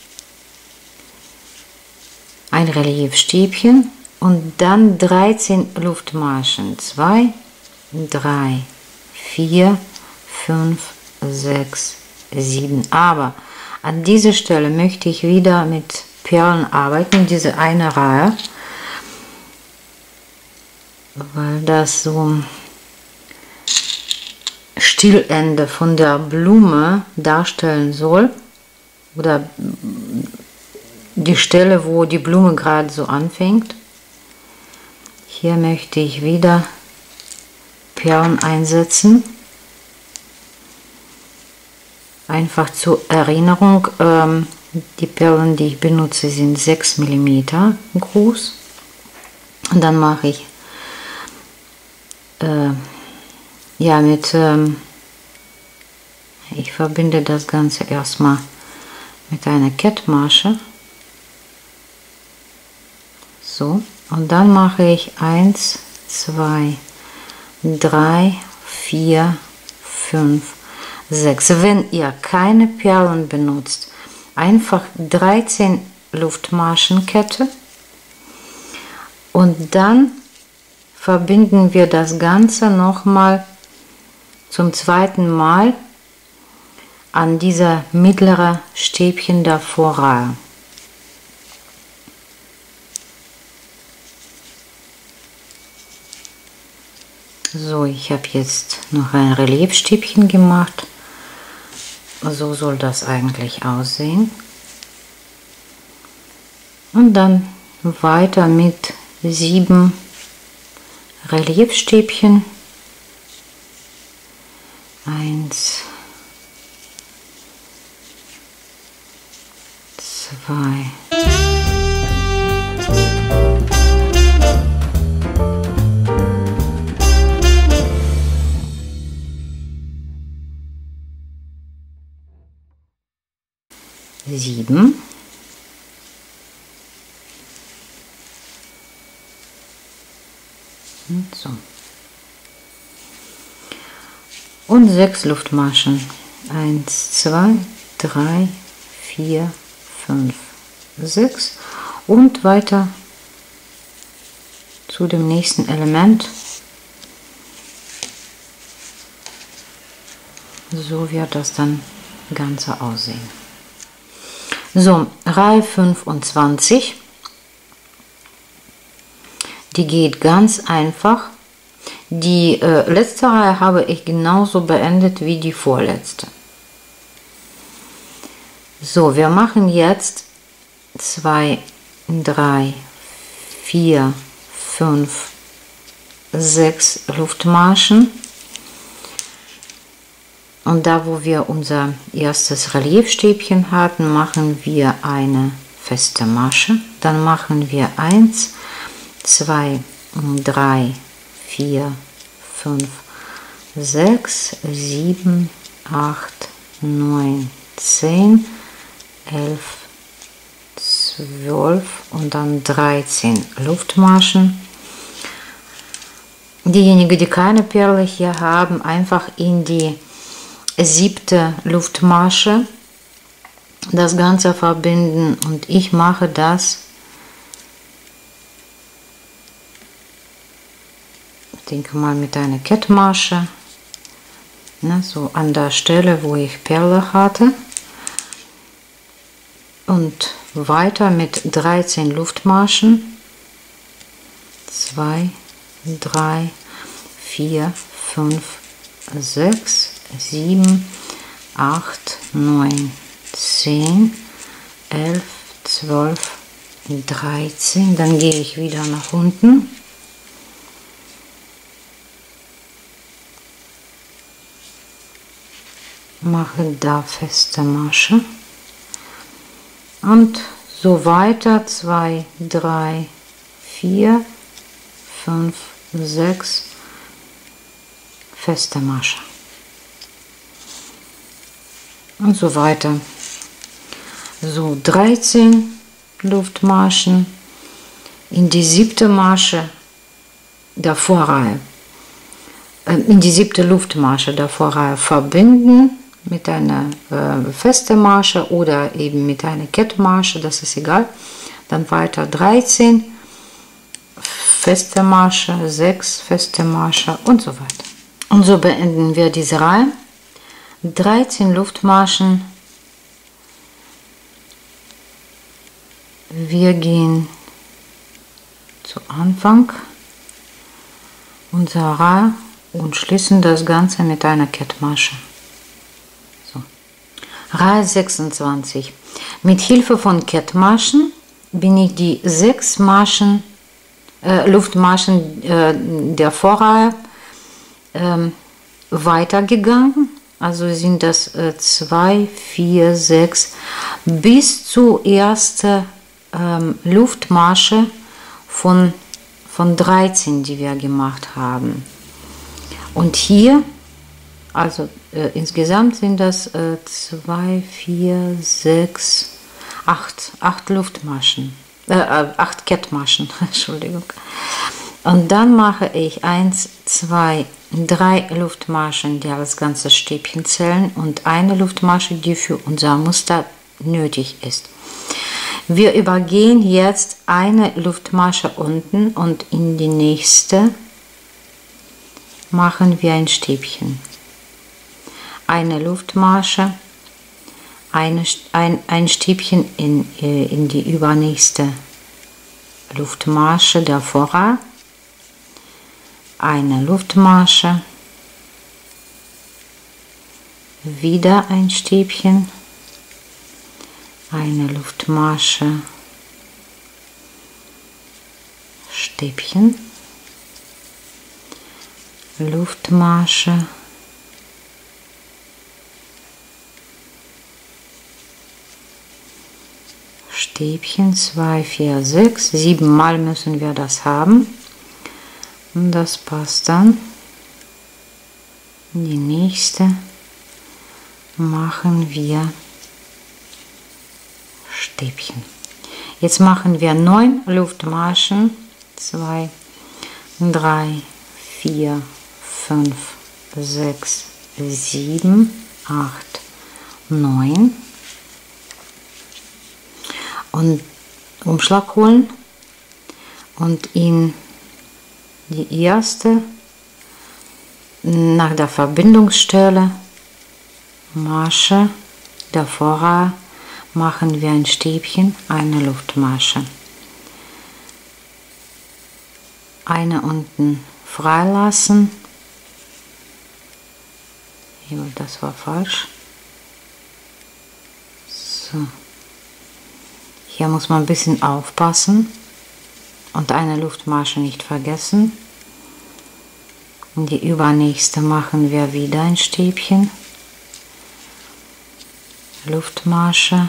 ein Reliefstäbchen und dann 13 Luftmaschen. 2, 3, 4, 5, 6, 7. Aber an dieser Stelle möchte ich wieder mit Perlen arbeiten, diese eine Reihe, weil das so Stillende von der Blume darstellen soll oder die Stelle, wo die Blume gerade so anfängt. Hier möchte ich wieder Perlen einsetzen. Einfach zur Erinnerung, die Perlen, die ich benutze, sind 6 mm groß. Und dann mache ich ja mit Ich verbinde das Ganze erstmal mit einer Kettmasche. So, und dann mache ich 1, 2, 3, 4, 5, 6. Wenn ihr keine Perlen benutzt, einfach 13 Luftmaschenkette und dann verbinden wir das Ganze nochmal zum zweiten Mal an dieser mittlere Stäbchen der Vorreihe. So, ich habe jetzt noch ein Reliefstäbchen gemacht. So soll das eigentlich aussehen. Und dann weiter mit 7 Reliefstäbchen. 1, 2, 7. Und so. Und 6 Luftmaschen. 1, 2, 3, 4, 5, 6 und weiter zu dem nächsten Element. So wird das dann Ganze aussehen. So, Reihe 25, die geht ganz einfach. Die letzte Reihe habe ich genauso beendet wie die vorletzte. So, wir machen jetzt 2, 3, 4, 5, 6 Luftmaschen. Und da, wo wir unser erstes Reliefstäbchen hatten, machen wir eine feste Masche. Dann machen wir 1, 2, 3, 4, 5, 6, 7, 8, 9, 10, 11, 12 und dann 13 Luftmaschen. Diejenigen, die keine Perle hier haben, einfach in die 7. Luftmasche das Ganze verbinden, und ich mache das, ich denke mal, mit einer Kettmasche, ne, so an der Stelle, wo ich Perle hatte, und weiter mit 13 Luftmaschen, 2, 3, 4, 5, 6, 7, 8, 9, 10, 11, 12, 13. Dann gehe ich wieder nach unten. Mache da feste Masche. Und so weiter. 2, 3, 4, 5, 6. Feste Masche. Und so weiter. So 13 Luftmaschen in die 7. Masche der Vorreihe, in die 7. Luftmasche der Vorreihe verbinden mit einer festen Masche oder eben mit einer Kettmasche, das ist egal. Dann weiter 13 feste Masche, 6 feste Masche und so weiter. Und so beenden wir diese Reihe. 13 Luftmaschen. Wir gehen zu Anfang unserer Reihe und schließen das Ganze mit einer Kettmasche. So. Reihe 26. Mit Hilfe von Kettmaschen bin ich die 6 Maschen, Luftmaschen der Vorreihe weitergegangen. Also sind das 2, 4, 6 bis zur ersten Luftmasche von 13, die wir gemacht haben. Und hier Also insgesamt sind das 2, 4, 6, 8 Luftmaschen, 8 Kettmaschen, Entschuldigung. Und dann mache ich 1, 2, 3 Luftmaschen, die als ganzes Stäbchen zählen, und eine Luftmasche, die für unser Muster nötig ist. Wir übergehen jetzt eine Luftmasche unten und in die nächste machen wir ein Stäbchen. Eine Luftmasche, ein Stäbchen in die übernächste Luftmasche davor, eine Luftmasche, wieder ein Stäbchen, eine Luftmasche, Stäbchen, Luftmasche, Stäbchen, 2, 4, 6, 7 Mal müssen wir das haben. Und das passt dann. Die nächste machen wir Stäbchen. Jetzt machen wir 9 Luftmaschen. 2, 3, 4, 5, 6, 7, 8, 9. Und Umschlag holen und in die erste nach der Verbindungsstelle Masche davor machen wir ein Stäbchen, eine Luftmasche, eine unten freilassen. Das war falsch. So. Hier muss man ein bisschen aufpassen und eine Luftmasche nicht vergessen. Und die übernächste machen wir wieder ein Stäbchen, Luftmasche,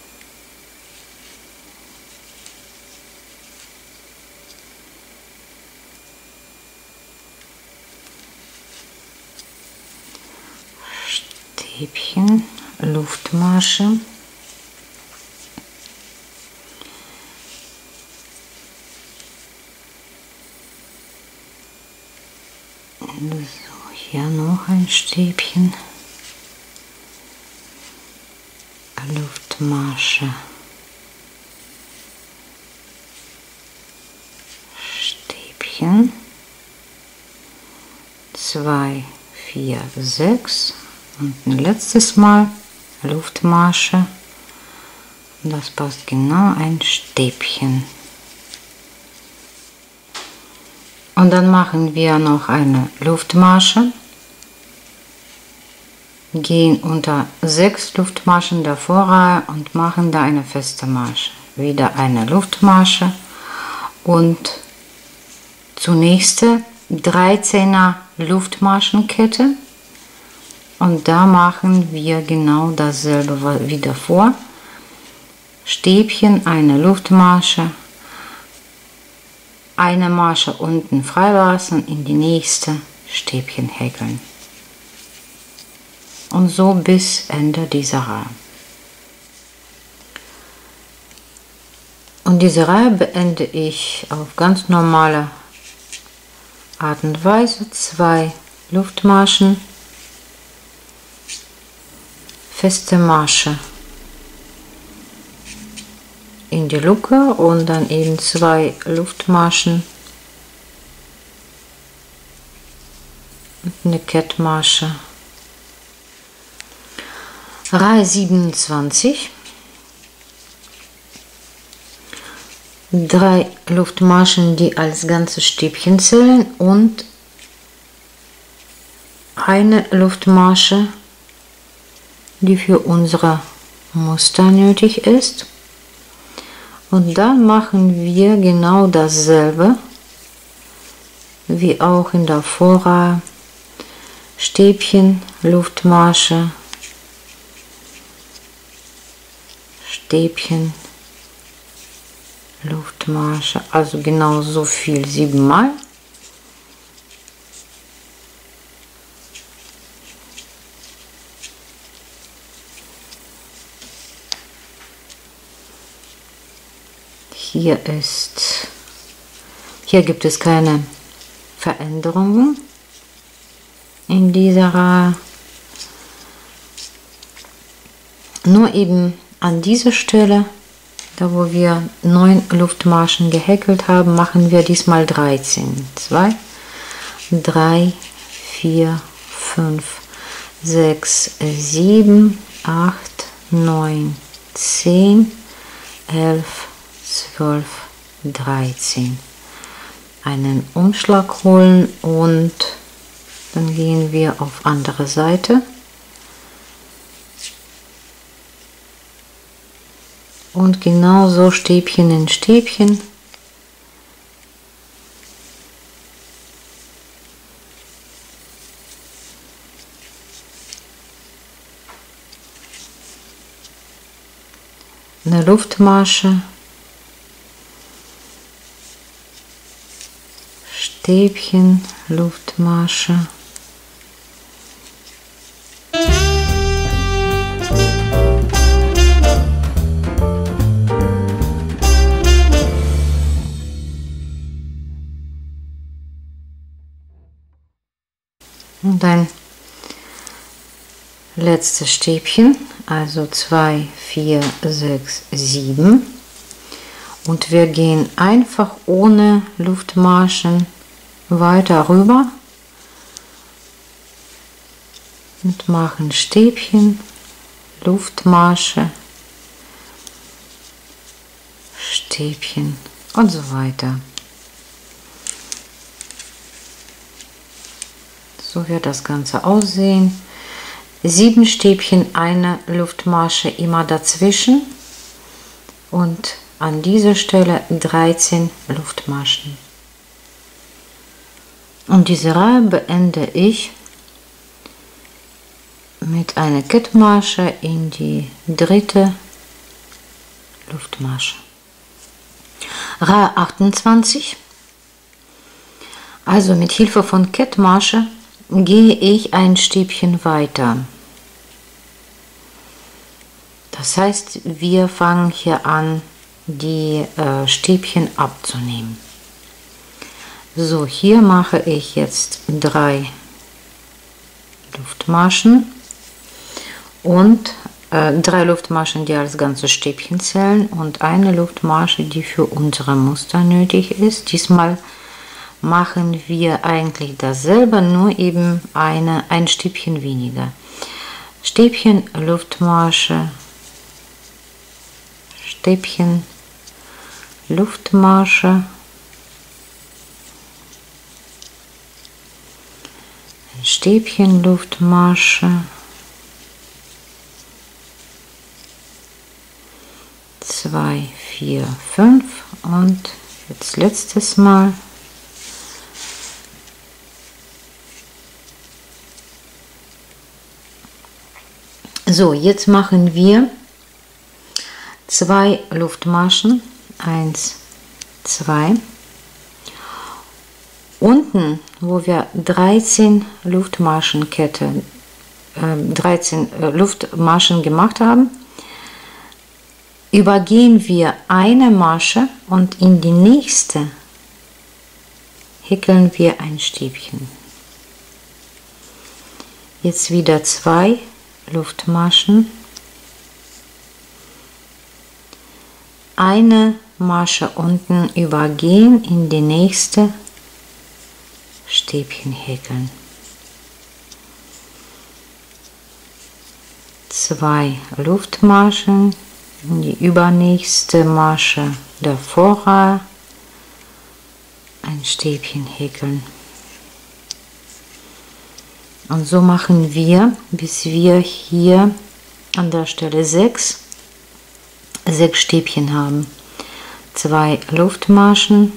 Stäbchen, Luftmasche. So, hier noch ein Stäbchen, Luftmasche, Stäbchen, 2, 4, 6 und ein letztes Mal Luftmasche. Und das passt genau, ein Stäbchen. Und dann machen wir noch eine Luftmasche, gehen unter 6 Luftmaschen davor und machen da eine feste Masche. Wieder eine Luftmasche und zunächst 13er Luftmaschenkette. Und da machen wir genau dasselbe wie davor. Stäbchen, eine Luftmasche, eine Masche unten freilassen, in die nächste Stäbchen häkeln. Und so bis Ende dieser Reihe. Und diese Reihe beende ich auf ganz normale Art und Weise. 2 Luftmaschen, feste Masche in die Luke und dann eben 2 Luftmaschen und eine Kettmasche. Reihe 27, 3 Luftmaschen, die als ganze Stäbchen zählen und eine Luftmasche, die für unsere Muster nötig ist. Und dann machen wir genau dasselbe wie auch in der Vorreihe. Stäbchen, Luftmasche, Stäbchen, Luftmasche, also genau so viel, 7 Mal. hier gibt es keine Veränderungen in dieser Reihe. Nur eben an dieser Stelle, da wo wir 9 Luftmaschen gehäkelt haben, machen wir diesmal 13. 2, 3, 4, 5, 6, 7, 8, 9, 10, 11, 12, 13. Einen Umschlag holen und dann gehen wir auf andere Seite. Und genauso Stäbchen in Stäbchen. Eine Luftmasche, Stäbchen, Luftmasche. Und ein letztes Stäbchen, also 2, 4, 6, 7. Und wir gehen einfach ohne Luftmaschen weiter rüber und machen Stäbchen, Luftmasche, Stäbchen und so weiter. So wird das Ganze aussehen. 7 Stäbchen, eine Luftmasche immer dazwischen und an dieser Stelle 13 Luftmaschen. Und diese Reihe beende ich mit einer Kettmasche in die 3. Luftmasche. Reihe 28. Also mit Hilfe von Kettmasche gehe ich ein Stäbchen weiter. Das heißt, wir fangen hier an, die Stäbchen abzunehmen. So, hier mache ich jetzt 3 Luftmaschen und 3 Luftmaschen, die als ganze Stäbchen zählen und eine Luftmasche, die für unsere Muster nötig ist. Diesmal machen wir eigentlich dasselbe, nur eben ein Stäbchen weniger. Stäbchen, Luftmasche, Stäbchen, Luftmasche, Stäbchen, Luftmasche, 2, 4, 5 und jetzt letztes Mal. So, jetzt machen wir 2 Luftmaschen, 1, 2. Unten, wo wir 13 Luftmaschenkette, 13 Luftmaschen gemacht haben, übergehen wir eine Masche und in die nächste häkeln wir ein Stäbchen. Jetzt wieder 2 Luftmaschen, eine Masche unten übergehen, in die nächste Stäbchen häkeln. 2 Luftmaschen, in die übernächste Masche der Vorreihe ein Stäbchen häkeln. Und so machen wir, bis wir hier an der Stelle 6 Stäbchen haben. 2 Luftmaschen,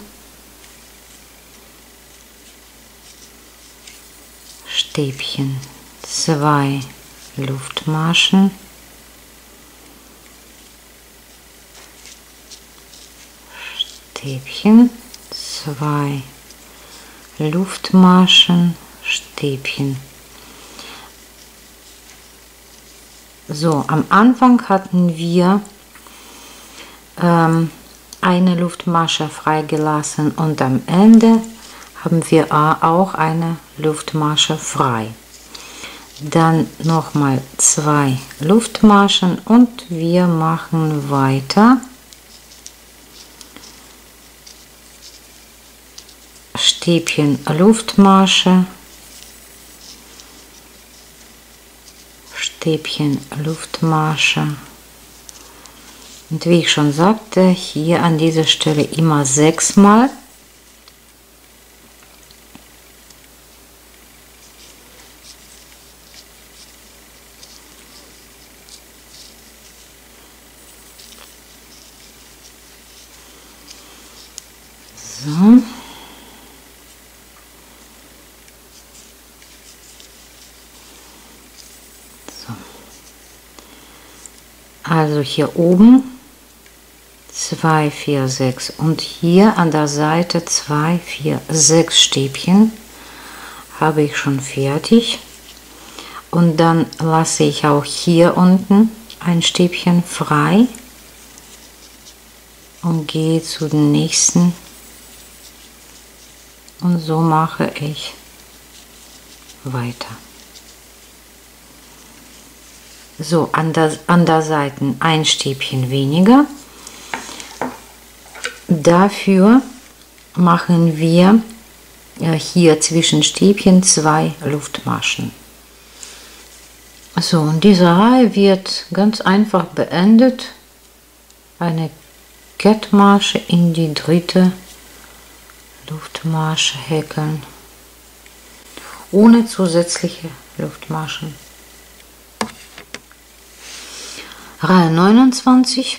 Stäbchen, 2 Luftmaschen, Stäbchen, 2 Luftmaschen, Stäbchen. So, am Anfang hatten wir eine Luftmasche freigelassen und am Ende haben wir auch eine Luftmasche frei. Dann nochmal 2 Luftmaschen und wir machen weiter. Stäbchen Luftmasche, Stäbchen Luftmasche. Und wie ich schon sagte, hier an dieser Stelle immer 6 Mal. So. Also hier oben 2, 4, 6 und hier an der Seite 2, 4, 6 Stäbchen habe ich schon fertig. Und dann lasse ich auch hier unten ein Stäbchen frei und gehe zu den nächsten. Und so mache ich weiter. So, an der Seite ein Stäbchen weniger. Dafür machen wir hier zwischen Stäbchen 2 Luftmaschen. So, und diese Reihe wird ganz einfach beendet. Eine Kettmasche in die dritte Luftmasche häkeln, ohne zusätzliche Luftmaschen. Reihe 29.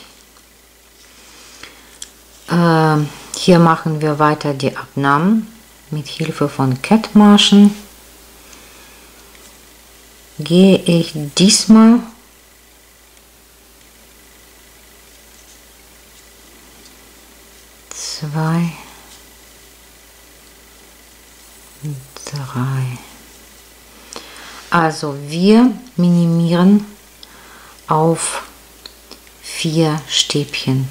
Hier machen wir weiter die Abnahmen mit Hilfe von Kettmaschen. Gehe ich diesmal zwei, 3. Also wir minimieren auf 4 Stäbchen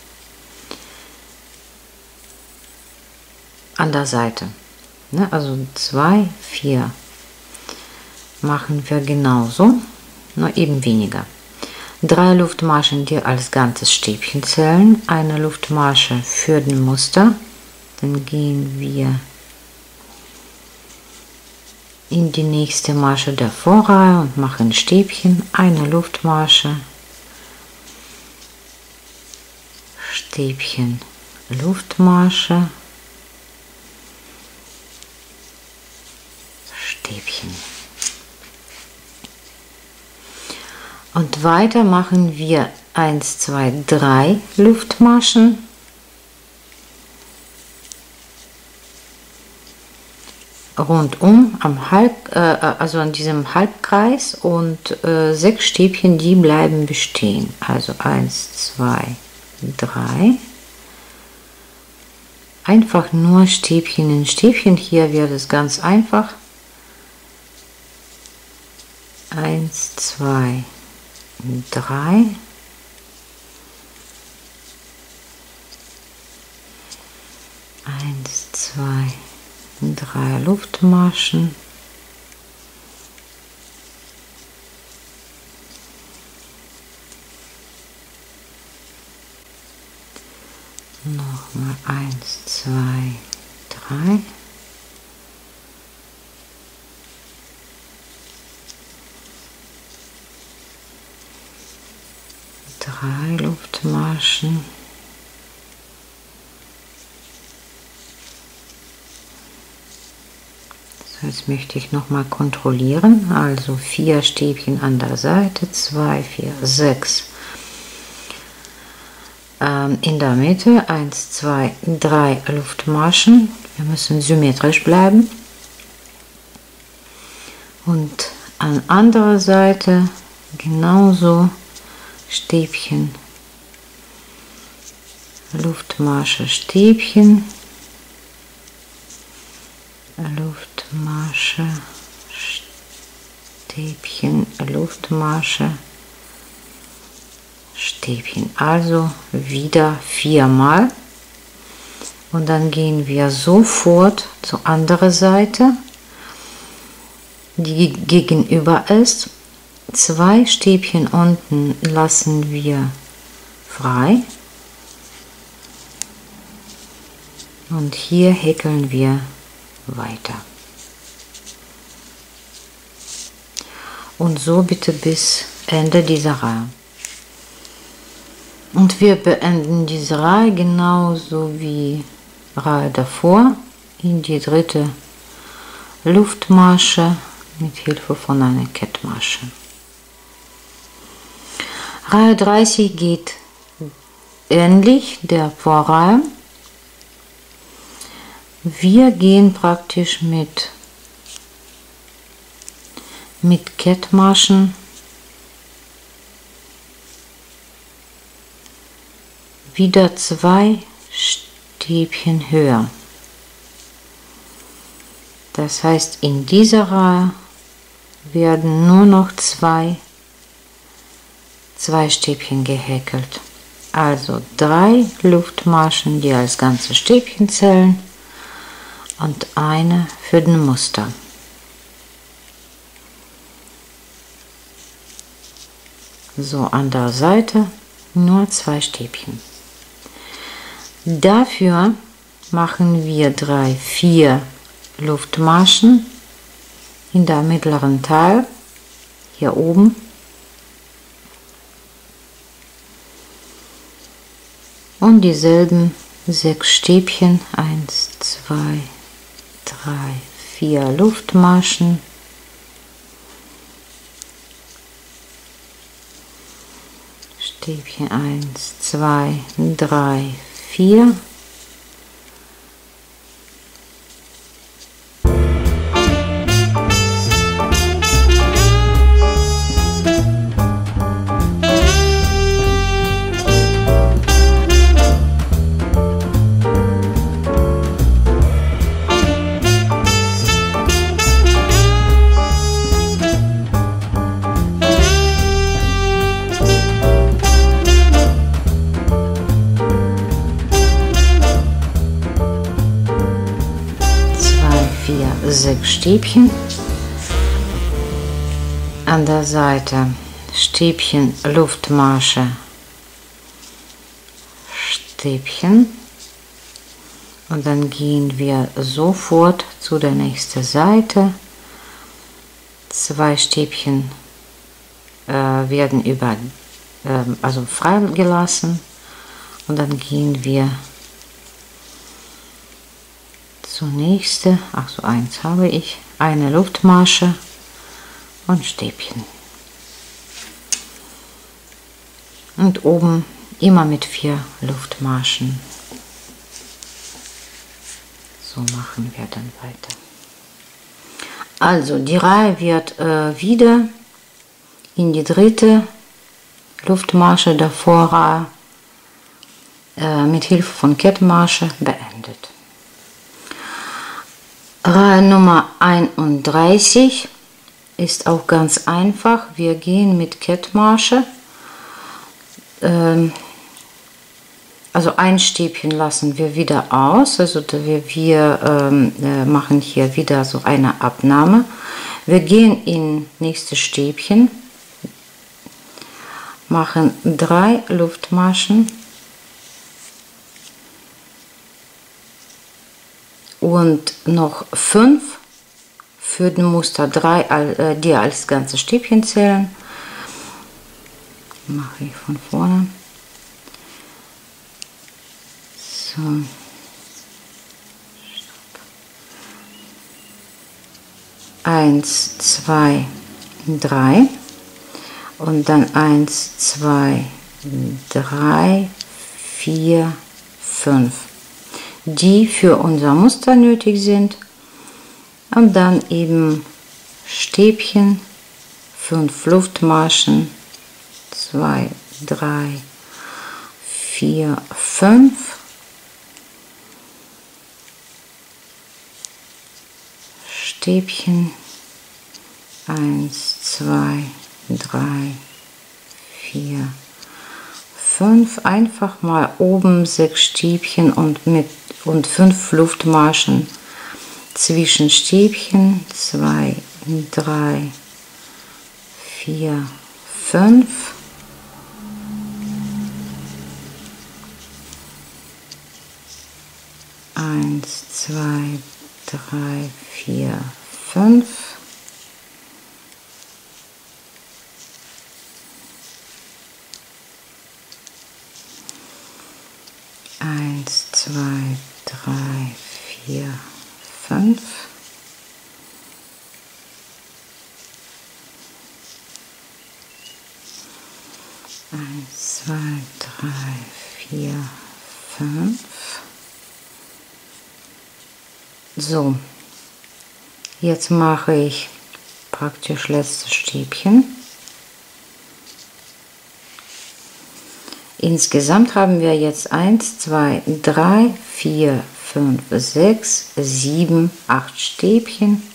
an der Seite. Ne? Also 2, 4 machen wir genauso, nur eben weniger. 3 Luftmaschen, die als ganzes Stäbchen zählen, eine Luftmasche für den Muster. Dann gehen wir in die nächste Masche der Vorreihe und machen Stäbchen, eine Luftmasche, Stäbchen, Luftmasche, Stäbchen. Und weiter machen wir 1, 2, 3 Luftmaschen. Rundum am also an diesem Halbkreis und 6 Stäbchen, die bleiben bestehen. Also 1, 2, 3. Einfach nur Stäbchen in Stäbchen. Hier wird es ganz einfach. 1, 2, 3. Eins, 2, 3 Luftmaschen. Nochmal 1, 2, 3. Drei Luftmaschen. Jetzt möchte ich noch mal kontrollieren, also 4 Stäbchen an der Seite, 2, 4, 6 in der Mitte, 1, 2, 3 Luftmaschen. Wir müssen symmetrisch bleiben. Und an anderer Seite genauso Stäbchen, Luftmasche, Stäbchen, Luftmasche, Stäbchen, Luftmasche, Stäbchen. Stäbchen, also wieder 4-mal. Und dann gehen wir sofort zur anderen Seite, die gegenüber ist. 2 Stäbchen unten lassen wir frei. Und hier häkeln wir weiter. Und so bitte bis Ende dieser Reihe. Und wir beenden diese Reihe genauso wie Reihe davor in die dritte Luftmasche mit Hilfe von einer Kettmasche. Reihe 30 geht ähnlich der Vorreihe. Wir gehen praktisch mit Kettmaschen wieder 2 Stäbchen höher. Das heißt, in dieser Reihe werden nur noch 2 Stäbchen gehäkelt. Also 3 Luftmaschen, die als ganze Stäbchen zählen, und eine für den Muster. So, an der Seite nur 2 Stäbchen. Dafür machen wir 3, 4 Luftmaschen in der mittleren Teil, hier oben. Und dieselben 6 Stäbchen, 1, 2, 3, 4 Luftmaschen. Stäbchen 1, 2, 3, 4. Stäbchen an der Seite, Stäbchen, Luftmasche, Stäbchen, und dann gehen wir sofort zu der nächsten Seite. 2 Stäbchen werden also freigelassen, und dann gehen wir zunächst, ach so, 1 habe ich, eine Luftmasche und Stäbchen. Und oben immer mit 4 Luftmaschen. So machen wir dann weiter. Also die Reihe wird wieder in die dritte Luftmasche der Vorreihe mit Hilfe von Kettmasche beendet. Reihe Nummer 31 ist auch ganz einfach. Wir gehen mit Kettmasche, also ein Stäbchen lassen wir wieder aus, also wir machen hier wieder so eine Abnahme. Wir gehen in nächstes Stäbchen, machen 3 Luftmaschen und noch 5 für den Muster 3, die als ganze Stäbchen zählen. Mache ich von vorne. So. 1, 2, 3 und dann 1, 2, 3, 4, 5. Die für unser Muster nötig sind, und dann eben Stäbchen, 5 Luftmaschen, 2, 3, 4, 5, Stäbchen, 1, 2, 3, 4, 5, einfach mal oben 6 Stäbchen und 5 Luftmaschen zwischen Stäbchen, 2, 3, 4, 5. Eins, 2, 3, 4, 5. Eins, 2, 3, 4, 5. Eins, 2, 3, 4, 5. So, jetzt mache ich praktisch letztes Stäbchen. Insgesamt haben wir jetzt 1, 2, 3, 4, 5, 6, 7, 8 Stäbchen.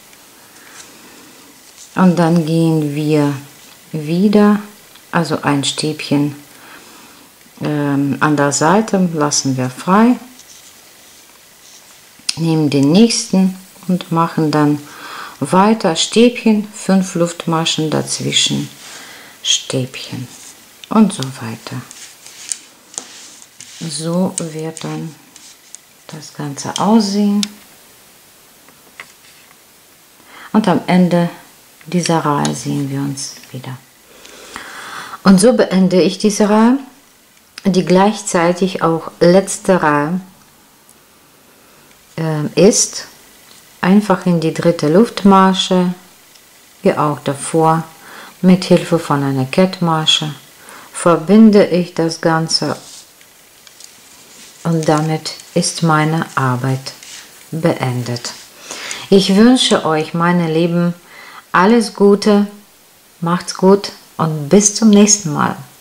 Und dann gehen wir wieder, also ein Stäbchen an der Seite lassen wir frei. Nehmen den nächsten und machen dann weiter Stäbchen, 5 Luftmaschen dazwischen, Stäbchen und so weiter. So wird dann das Ganze aussehen. Und am Ende dieser Reihe sehen wir uns wieder. Und so beende ich diese Reihe, die gleichzeitig auch letzte Reihe ist. Einfach in die dritte Luftmasche, wie auch davor, mit Hilfe von einer Kettmasche verbinde ich das Ganze und damit ist meine Arbeit beendet. Ich wünsche euch, meine Lieben, alles Gute, macht's gut und bis zum nächsten Mal.